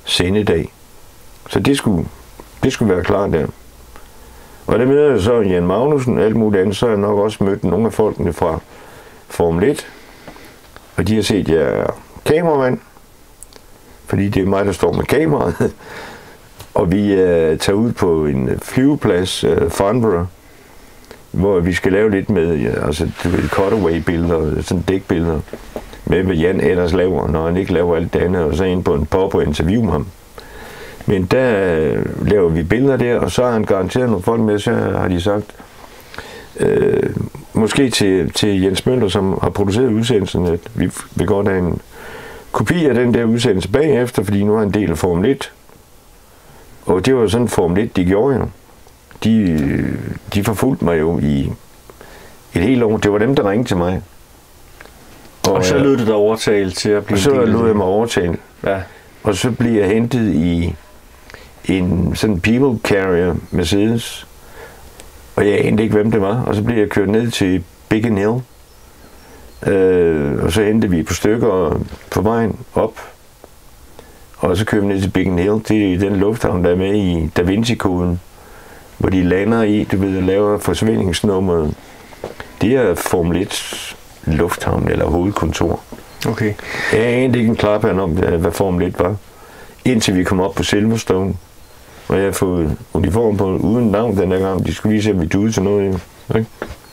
sendedag. Så det skulle, det skulle være klart der. Og der møder jeg så Jan Magnussen og alt muligt andet, så har jeg nok også mødt nogle af folkene fra Formel et. Og de har set, at jeg er kameramand, fordi det er mig, der står med kameraet. Og vi uh, tager ud på en flyveplads, uh, Farnborough, hvor vi skal lave lidt med, ja, altså cutaway-billeder, sådan dækbilleder, med hvad Jan ellers laver, når han ikke laver alt det andet, og så ind på en pop og interviewe ham. Men der uh, laver vi billeder der, og så har han garanteret nogle folk med, så har de sagt, uh, måske til, til Jens Møller, som har produceret udsendelsen, at vi vil godt have en kopi af den der udsendelse bagefter, fordi nu er han en del af Formel et. Og det var sådan Formel et, de gjorde jo. De, de forfulgte mig jo i et helt år. Det var dem, der ringede til mig. Og, og så lød du dig overtale til at blive og så en del lød jeg mig overtale. Ja. Og så blev jeg hentet i en sådan people carrier Mercedes. Og jeg anede ikke, hvem det var. Og så blev jeg kørt ned til Biggin Hill. Øh, og så hentede vi på stykker på vejen op. Og så kører vi ned til Biggin Hill. Det er den lufthavn, der er med i Da Vinci-koden, hvor de lander i, du ved, og laver forsvindingsnummeret. Det er Formel et lufthavn eller hovedkontor. Okay. Jeg anede ikke en klaphan om, hvad Formel et var, indtil vi kom op på Silverstone. Og jeg har fået uniform på uden navn den her gang. De skulle vise, at vi duede til noget. Ikke?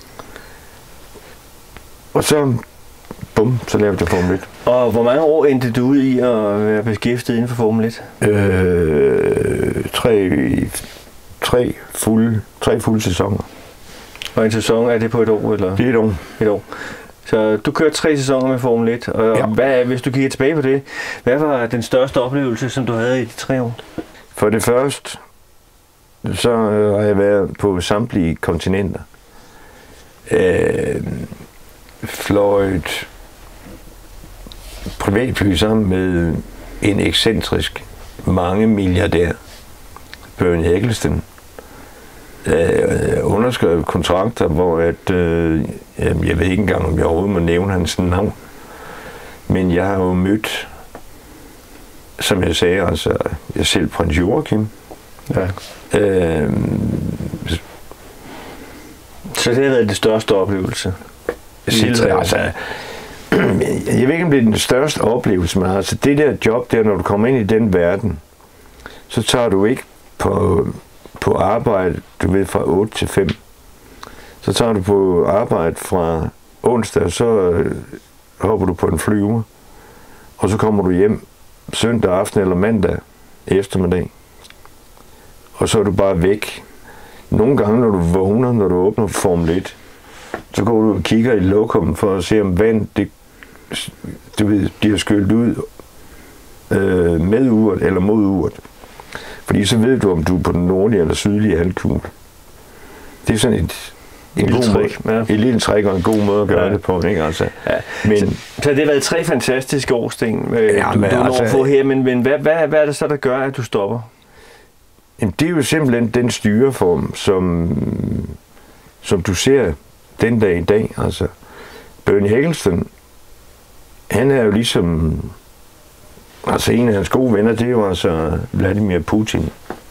Og så, bum, så lavede jeg Formel et. Og hvor mange år endte du ud i at være beskæftiget inden for Formel et? Øh, tre, tre, fulde, tre fulde sæsoner. Og en sæson, er det på et år? Eller? Det er et år. Et år. Så du kørte tre sæsoner med Formel et, og ja. hvad, hvis du kigger tilbage på det, hvad var den største oplevelse, som du havde i de tre år? For det første, så har jeg været på samtlige kontinenter. Øh, fløjet privatfly sammen med en ekscentrisk mange milliardær, Bernie Ecclestone. Øh, underskrevet kontrakter, hvor at, øh, jeg ved ikke engang, om jeg overhovedet må nævne hans navn, men jeg har jo mødt, som jeg sagde, altså jeg selv prins Joachim. Ja. Øh, Så det har været det største oplevelse? Selv, altså, jeg ved ikke, om det er den største oplevelse, men altså det der job der, når du kommer ind i den verden, så tager du ikke på, på arbejde, du ved, fra otte til fem. Så tager du på arbejde fra onsdag, så øh, hopper du på en flyver, og så kommer du hjem søndag aften eller mandag eftermiddag. Og så er du bare væk. Nogle gange, når du vågner, når du åbner Formel et, så går du og kigger i lokummet for at se, om vand, det, du ved, de har skyllet ud øh, med uret eller mod uret. Fordi så ved du, om du er på den nordlige eller sydlige halvkugle. Det er sådan et, en lille god trick, måde, ja. Et lille trick og en god måde at gøre ja. det på, ikke? Altså, ja. Men, så, så det har været tre fantastiske år, Sten, øh, ja, du, men, du når altså, at få her, men, men hvad, hvad, hvad er det så, der gør, at du stopper? Jamen, det er jo simpelthen den styreform, som, som du ser den dag i dag. Altså, Bernie Ecclestone, han er jo ligesom, altså en af hans gode venner, det er jo altså Vladimir Putin.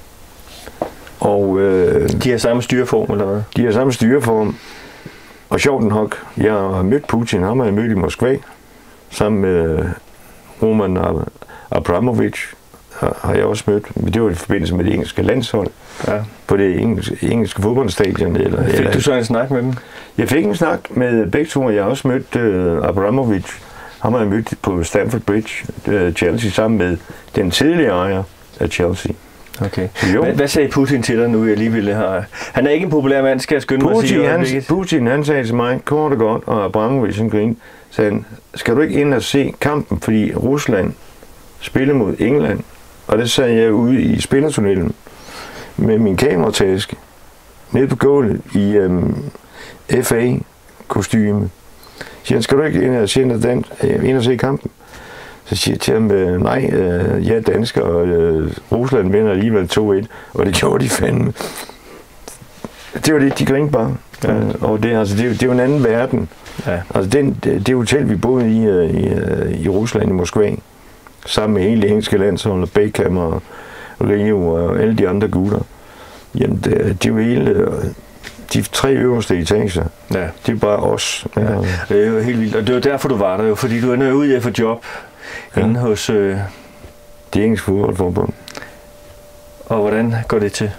Og, øh, de har samme styreform, eller hvad? De har samme styreform. Og sjovt nok, jeg har mødt Putin, ham har jeg mødt i Moskva, sammen med Roman Abramovich, har jeg også mødt. Men det var i forbindelse med det engelske landshold, ja. På det engelske, engelske fodboldstadion. Eller, fik eller, du så en snak med dem? Jeg fik en snak med begge to, og jeg har også mødt uh, Abramovich. Ham har jeg mødt på Stamford Bridge, uh, Chelsea, sammen med den tidligere ejer af Chelsea. Okay. Hvad, hvad sagde Putin til dig nu, jeg lige ville have? Han er ikke en populær mand, skal jeg skynde mig at sige. Han, Putin, han sagde til mig, kort og godt, og Abramovich, han grinte, sagde han, skal du ikke ind og se kampen, fordi Rusland spiller mod England? Og det sad jeg ude i spillertunnelen med min kamerataske, nede på gulvet i øhm, F A-kostyme. Så han, skal du ikke ind og se, den, ind og se kampen? Så siger jeg til ham, nej, øh, jeg er dansker, og øh, Rusland vinder alligevel to et, og det gjorde de fandme. Det var det, de grinte bare. Ja. Og det, altså, det, det er jo en anden verden. Ja. Altså den, det, det hotel, vi boede i, i, i Rusland, i Moskva, sammen med hele engelske landshold, Beckham og Rio og alle de andre gutter. Jamen, det, det er jo hele, de tre øverste etager. Ja. Det er bare os. Ja. Det er jo helt vildt, og det var derfor, du var der jo, fordi du ender ud i at få job ja. inde hos... Øh... Det engelske fodboldforbund. Og hvordan går det til?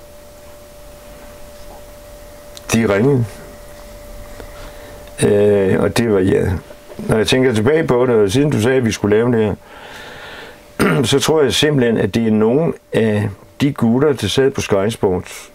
De ringede. Øh, og det var ja. Når jeg tænker tilbage på det, og siden du sagde, at vi skulle lave det her, så tror jeg simpelthen, at det er nogen af de gutter, der sad på Sky Sports,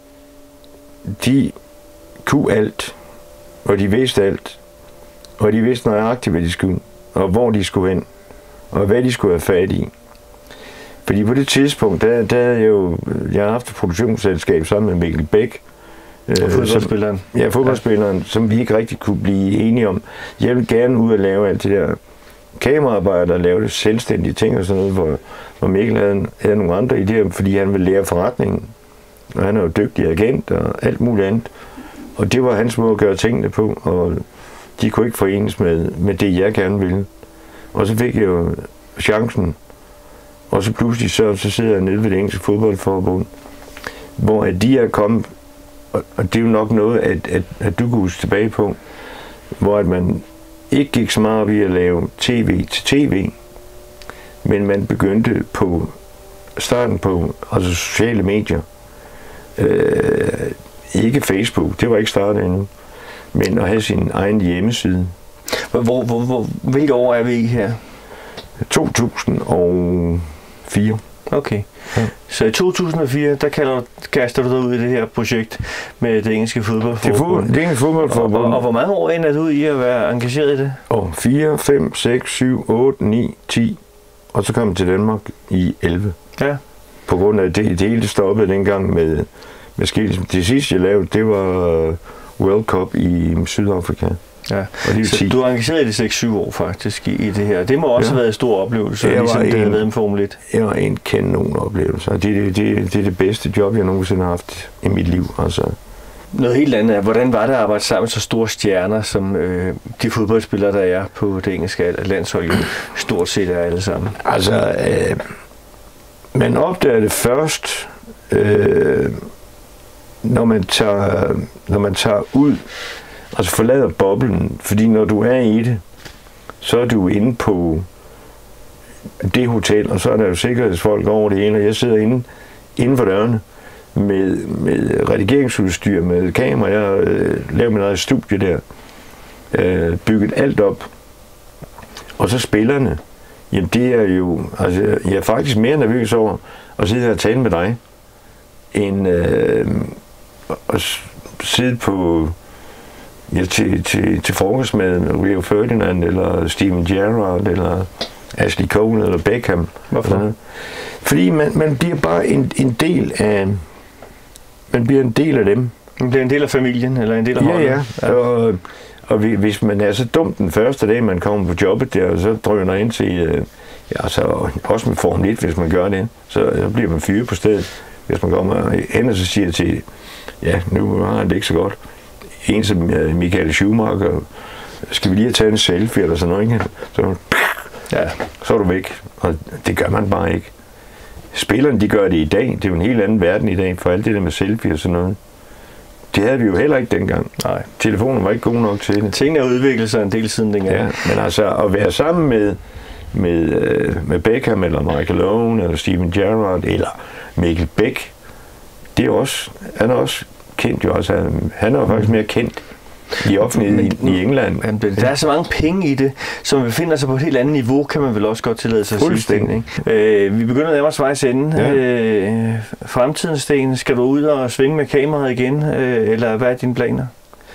de kunne alt, og de vidste alt, og de vidste nøjagtigt, hvad de skulle, og hvor de skulle hen, og hvad de skulle have fat i. Fordi på det tidspunkt, der, der er jeg jo, jeg har haft et produktionsselskab sammen med Mikkel Bæk, øh, fodboldspilleren. Som, ja, fodboldspilleren, ja. Som vi ikke rigtig kunne blive enige om. Jeg vil gerne ud og lave alt det der kameraarbejde og lave det selvstændige ting og sådan noget, hvor, hvor Mikkel havde, havde nogle andre idéer, fordi han ville lære forretningen. Og han er jo dygtig agent og alt muligt andet. Og det var hans måde at gøre tingene på, og de kunne ikke forenes med, med det, jeg gerne ville. Og så fik jeg jo chancen, og så pludselig så, så sidder jeg nede ved det engelske fodboldforbund, hvor at de er kommet, og, og det er jo nok noget, at, at, at du kan huske tilbage på, hvor at man ikke gik så meget op i at lave tv til tv, men man begyndte på starten på altså sociale medier. Øh, ikke Facebook, det var ikke startet endnu, men at have sin egen hjemmeside. Hvor, hvor, hvor, hvilke år er vi i her? to tusind og fire. Okay. Ja. Så i to tusind og fire, der kalder, kaster du dig ud i det her projekt med det engelske fodboldforbund. Det, det engelske fodboldforbund. Og, og, og hvor mange år ender du i at være engageret i det? Og fire, fem, seks, syv, otte, ni, ti. Og så kom jeg til Danmark i elleve. Ja. På grund af det, det hele stoppede dengang med, med skilsmisse. Det sidste, jeg lavede, det var World Cup i Sydafrika. Ja, så du er engageret i de seks syv år faktisk i, i det her. Det må også ja. have været en stor oplevelse, jeg ligesom det har været en Formel et. Jeg var en kanon oplevelse. Det, det, det, det er det bedste job, jeg nogensinde har haft i mit liv. Altså. Noget helt andet er, hvordan var det at arbejde sammen med så store stjerner, som øh, de fodboldspillere, der er på det engelske landshold, jo stort set er alle sammen? Altså, øh, man opdager det først, øh, når, man tager, når man tager ud, altså forlader boblen, fordi når du er i det, så er du inde på det hotel, og så er der jo sikkerhedsfolk over det hele, og jeg sidder inde, inden for dørene med, med redigeringsudstyr, med kamera. Jeg har øh, lavet mit eget studie der, øh, bygget alt op, og så spillerne. Jamen det er jo, altså jeg er faktisk mere nervøs over at sidde her og tale med dig, end øh, at sidde på ja, til, til, til frokost med Rio Ferdinand, eller Steven Gerrard, eller Ashley Cole, eller Beckham. Hvorfor? Fordi man, man bliver bare en, en del af man bliver en del af dem. Man bliver en del af familien, eller en del af holdet. Ja, ja. ja. Og, og hvis man er så dum den første dag, man kommer på jobbet der, og så drøner ind til, ja, så også med Formel et, hvis man gør det, så, så bliver man fyret på stedet. Hvis man kommer hen og så siger til, ja, nu har han det ikke så godt. En som Michael Schumacher, skal vi lige have taget en selfie eller sådan noget, ikke? Så, ja, så er du væk. Og det gør man bare ikke. Spillerne, de gør det i dag. Det er jo en helt anden verden i dag, for alt det der med selfie og sådan noget. Det havde vi jo heller ikke dengang. Nej. Telefonen var ikke god nok til det. Tingene har udviklet sig en del siden dengang. Ja, men altså at være sammen med, med, med Beckham, eller Michael Owen, eller Steven Gerrard, eller Mikkel Bæk, det er også, han er også kendt jo også. Han er jo faktisk mere kendt i offentligheden i, i England. Jamen, der er så mange penge i det, som befinder sig på et helt andet niveau, kan man vel også godt tillade sig at sige. Øh, vi begynder at nærmere vejs ende. Ja. Øh, fremtidens Sten, skal du ud og svinge med kameraet igen, øh, eller hvad er dine planer?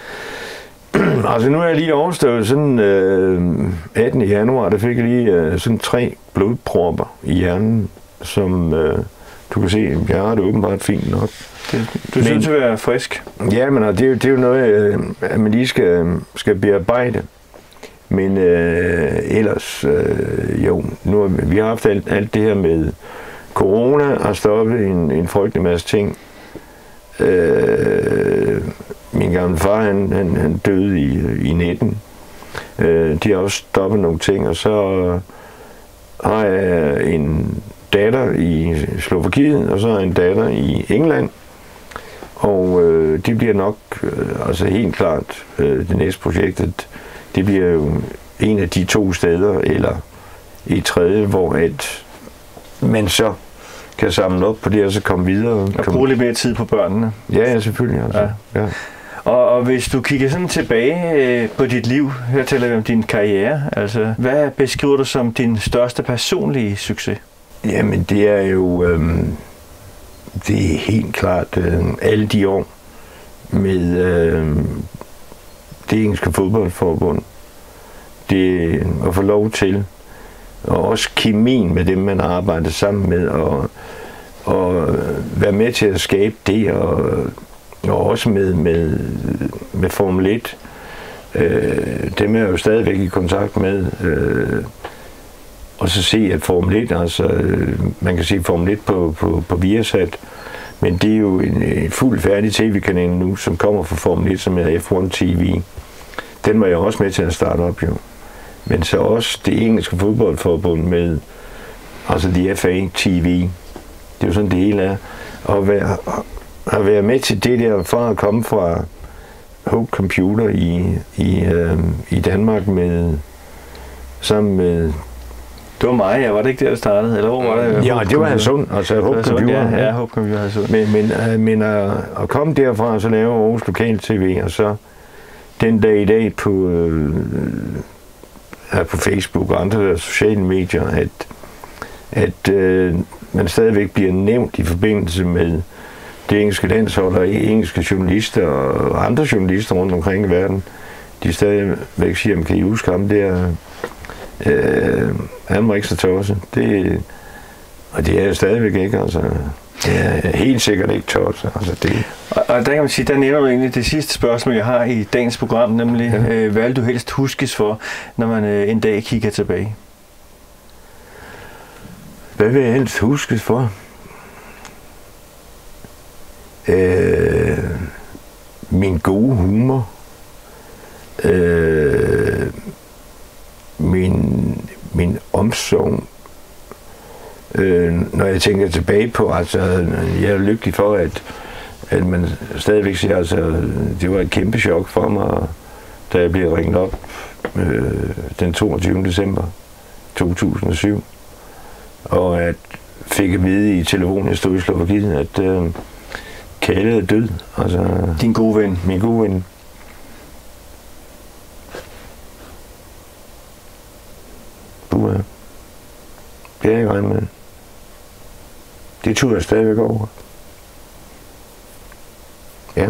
Altså nu er jeg lige overstået sådan øh, attende januar, der fik jeg lige øh, sådan tre blodpropper i hjernen, som øh, du kan se, jeg har det åbenbart fint nok. Det, du synes at være frisk? Ja, men det er, det er jo noget, øh, at man lige skal, skal bearbejde. Men øh, ellers, øh, jo, nu har vi har haft alt, alt det her med corona og stoppet en, en frygtelig masse ting. Øh, min gamle far, han, han, han døde i, i nitten. Øh, de har også stoppet nogle ting, og så har jeg en datter i Slovakiet, og så har jeg en datter i England. Og øh, det bliver nok, øh, altså helt klart, øh, det næste projekt, det bliver jo en af de to steder, eller et tredje, hvor at man så kan samle op på det, og så komme videre. Og bruge lidt mere tid på børnene. Ja, ja, selvfølgelig. Altså. Ja. Ja. Og, og hvis du kigger sådan tilbage øh, på dit liv, her taler vi om din karriere, altså hvad beskriver du som din største personlige succes? Jamen det er jo, øh, det er helt klart øh, alle de år med øh, det engelske fodboldforbund. Det at få lov til, og også kemien med dem, man arbejder sammen med, og, og være med til at skabe det, og, og også med, med, med Formel et. Øh, dem er jeg jo stadigvæk i kontakt med. Øh, og så se, at Formel et, altså man kan se Formel et på, på, på Viasat, men det er jo en, en fuld færdig tv-kanal nu, som kommer fra Formel et, som er F et T V. Den var jeg også med til at starte op, jo. Men så også det engelske fodboldforbund med, altså de F A T V. Det er jo sådan, det hele er. At være, at være med til det der, fra at komme fra Hope Computer i, i, øh, i Danmark med, sammen med... Det var mig, ja. Var det ikke der, der startede? Eller hvor var det? Ja, det var Hadsund, altså Hope Computer. Ja, ja, Hope Computer Hadsund. Men, men, men at, at komme derfra og så lave Aarhus Lokal T V, og så den dag i dag på, øh, her på Facebook og andre sociale medier, at, at øh, man stadigvæk bliver nævnt i forbindelse med det engelske landshold og engelske journalister og andre journalister rundt omkring i verden. De stadigvæk siger, kan I huske ham der? Øh, han var ikke så tosset. Det, og det er jeg stadigvæk ikke, altså. Det er helt sikkert ikke tosset. Altså det. Og, og der kan man sige, der nævner du egentlig det sidste spørgsmål, jeg har i dagens program, nemlig, ja. øh, hvad vil du helst huskes for, når man øh, en dag kigger tilbage? Hvad vil jeg helst huskes for? Øh, min gode humor. Øh, min, min omsorg. Øh, når jeg tænker tilbage på, altså, jeg er lykkelig for, at, at man stadigvæk siger, altså, det var et kæmpe chok for mig, da jeg blev ringet op øh, den toogtyvende december to tusind og syv, og at fik at vide i telefonen, jeg stod i Slovakiet, at øh, Kalle er død. Altså, din gode ven. Min gode ven. Buha. Det er jeg regnet med. Det tog jeg stadigvæk over. Ja.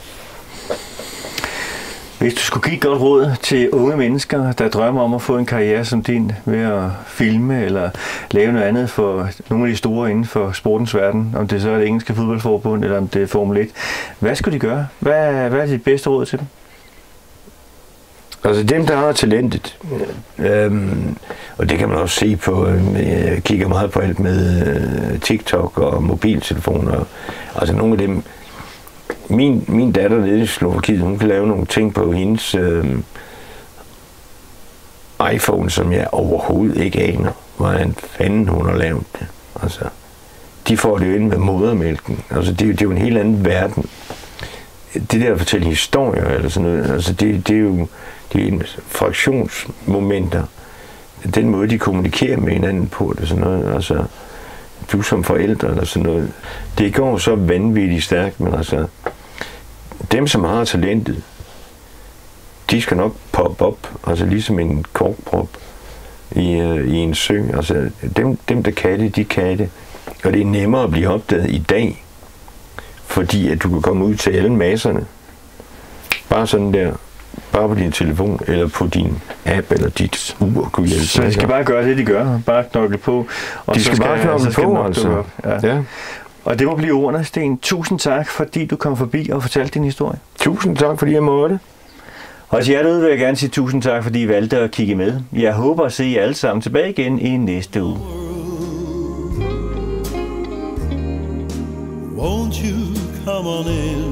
Hvis du skulle give et godt råd til unge mennesker, der drømmer om at få en karriere som din, ved at filme eller lave noget andet for nogle af de store inden for sportens verden, om det så er det engelske fodboldforbund, eller om det er Formel et, hvad skulle de gøre? Hvad, hvad er dit bedste råd til dem? Altså dem, der har talentet, øhm, og det kan man også se på, jeg kigger meget på alt med øh, TikTok og mobiltelefoner, altså nogle af dem, min, min datter nede i Slovakiet, hun kan lave nogle ting på hendes øh, iPhone, som jeg overhovedet ikke aner, hvordan fanden hun har lavet det. Altså, de får det jo ind med modermælken, altså det, det er jo en helt anden verden. Det der at fortælle historier eller sådan noget, altså det, det er jo det er fraktionsmomenter. Den måde, de kommunikerer med hinanden på, det sådan noget, altså du som forældre eller sådan noget. Det går så vanvittigt stærkt, men altså dem, som har talentet, de skal nok poppe op, altså ligesom en korkprop i, uh, i en sø. Altså dem, dem, der kan det, de kan det. Og det er nemmere at blive opdaget i dag, fordi at du kan komme ud til alle masserne. Bare sådan der. Bare på din telefon, eller på din app, eller dit ur, kunne hjælpe. Så de skal bare gøre det, de gør. Bare knokle på. Og de skal, skal bare knokle på, altså. Ja. Ja. Og det må blive ordene, Sten. Tusind tak, fordi du kom forbi og fortalte din historie. Tusind tak, fordi jeg måtte. Og til jer derude vil jeg gerne sige tusind tak, fordi I valgte at kigge med. Jeg håber at se jer alle sammen tilbage igen i næste uge. Won't you come on in?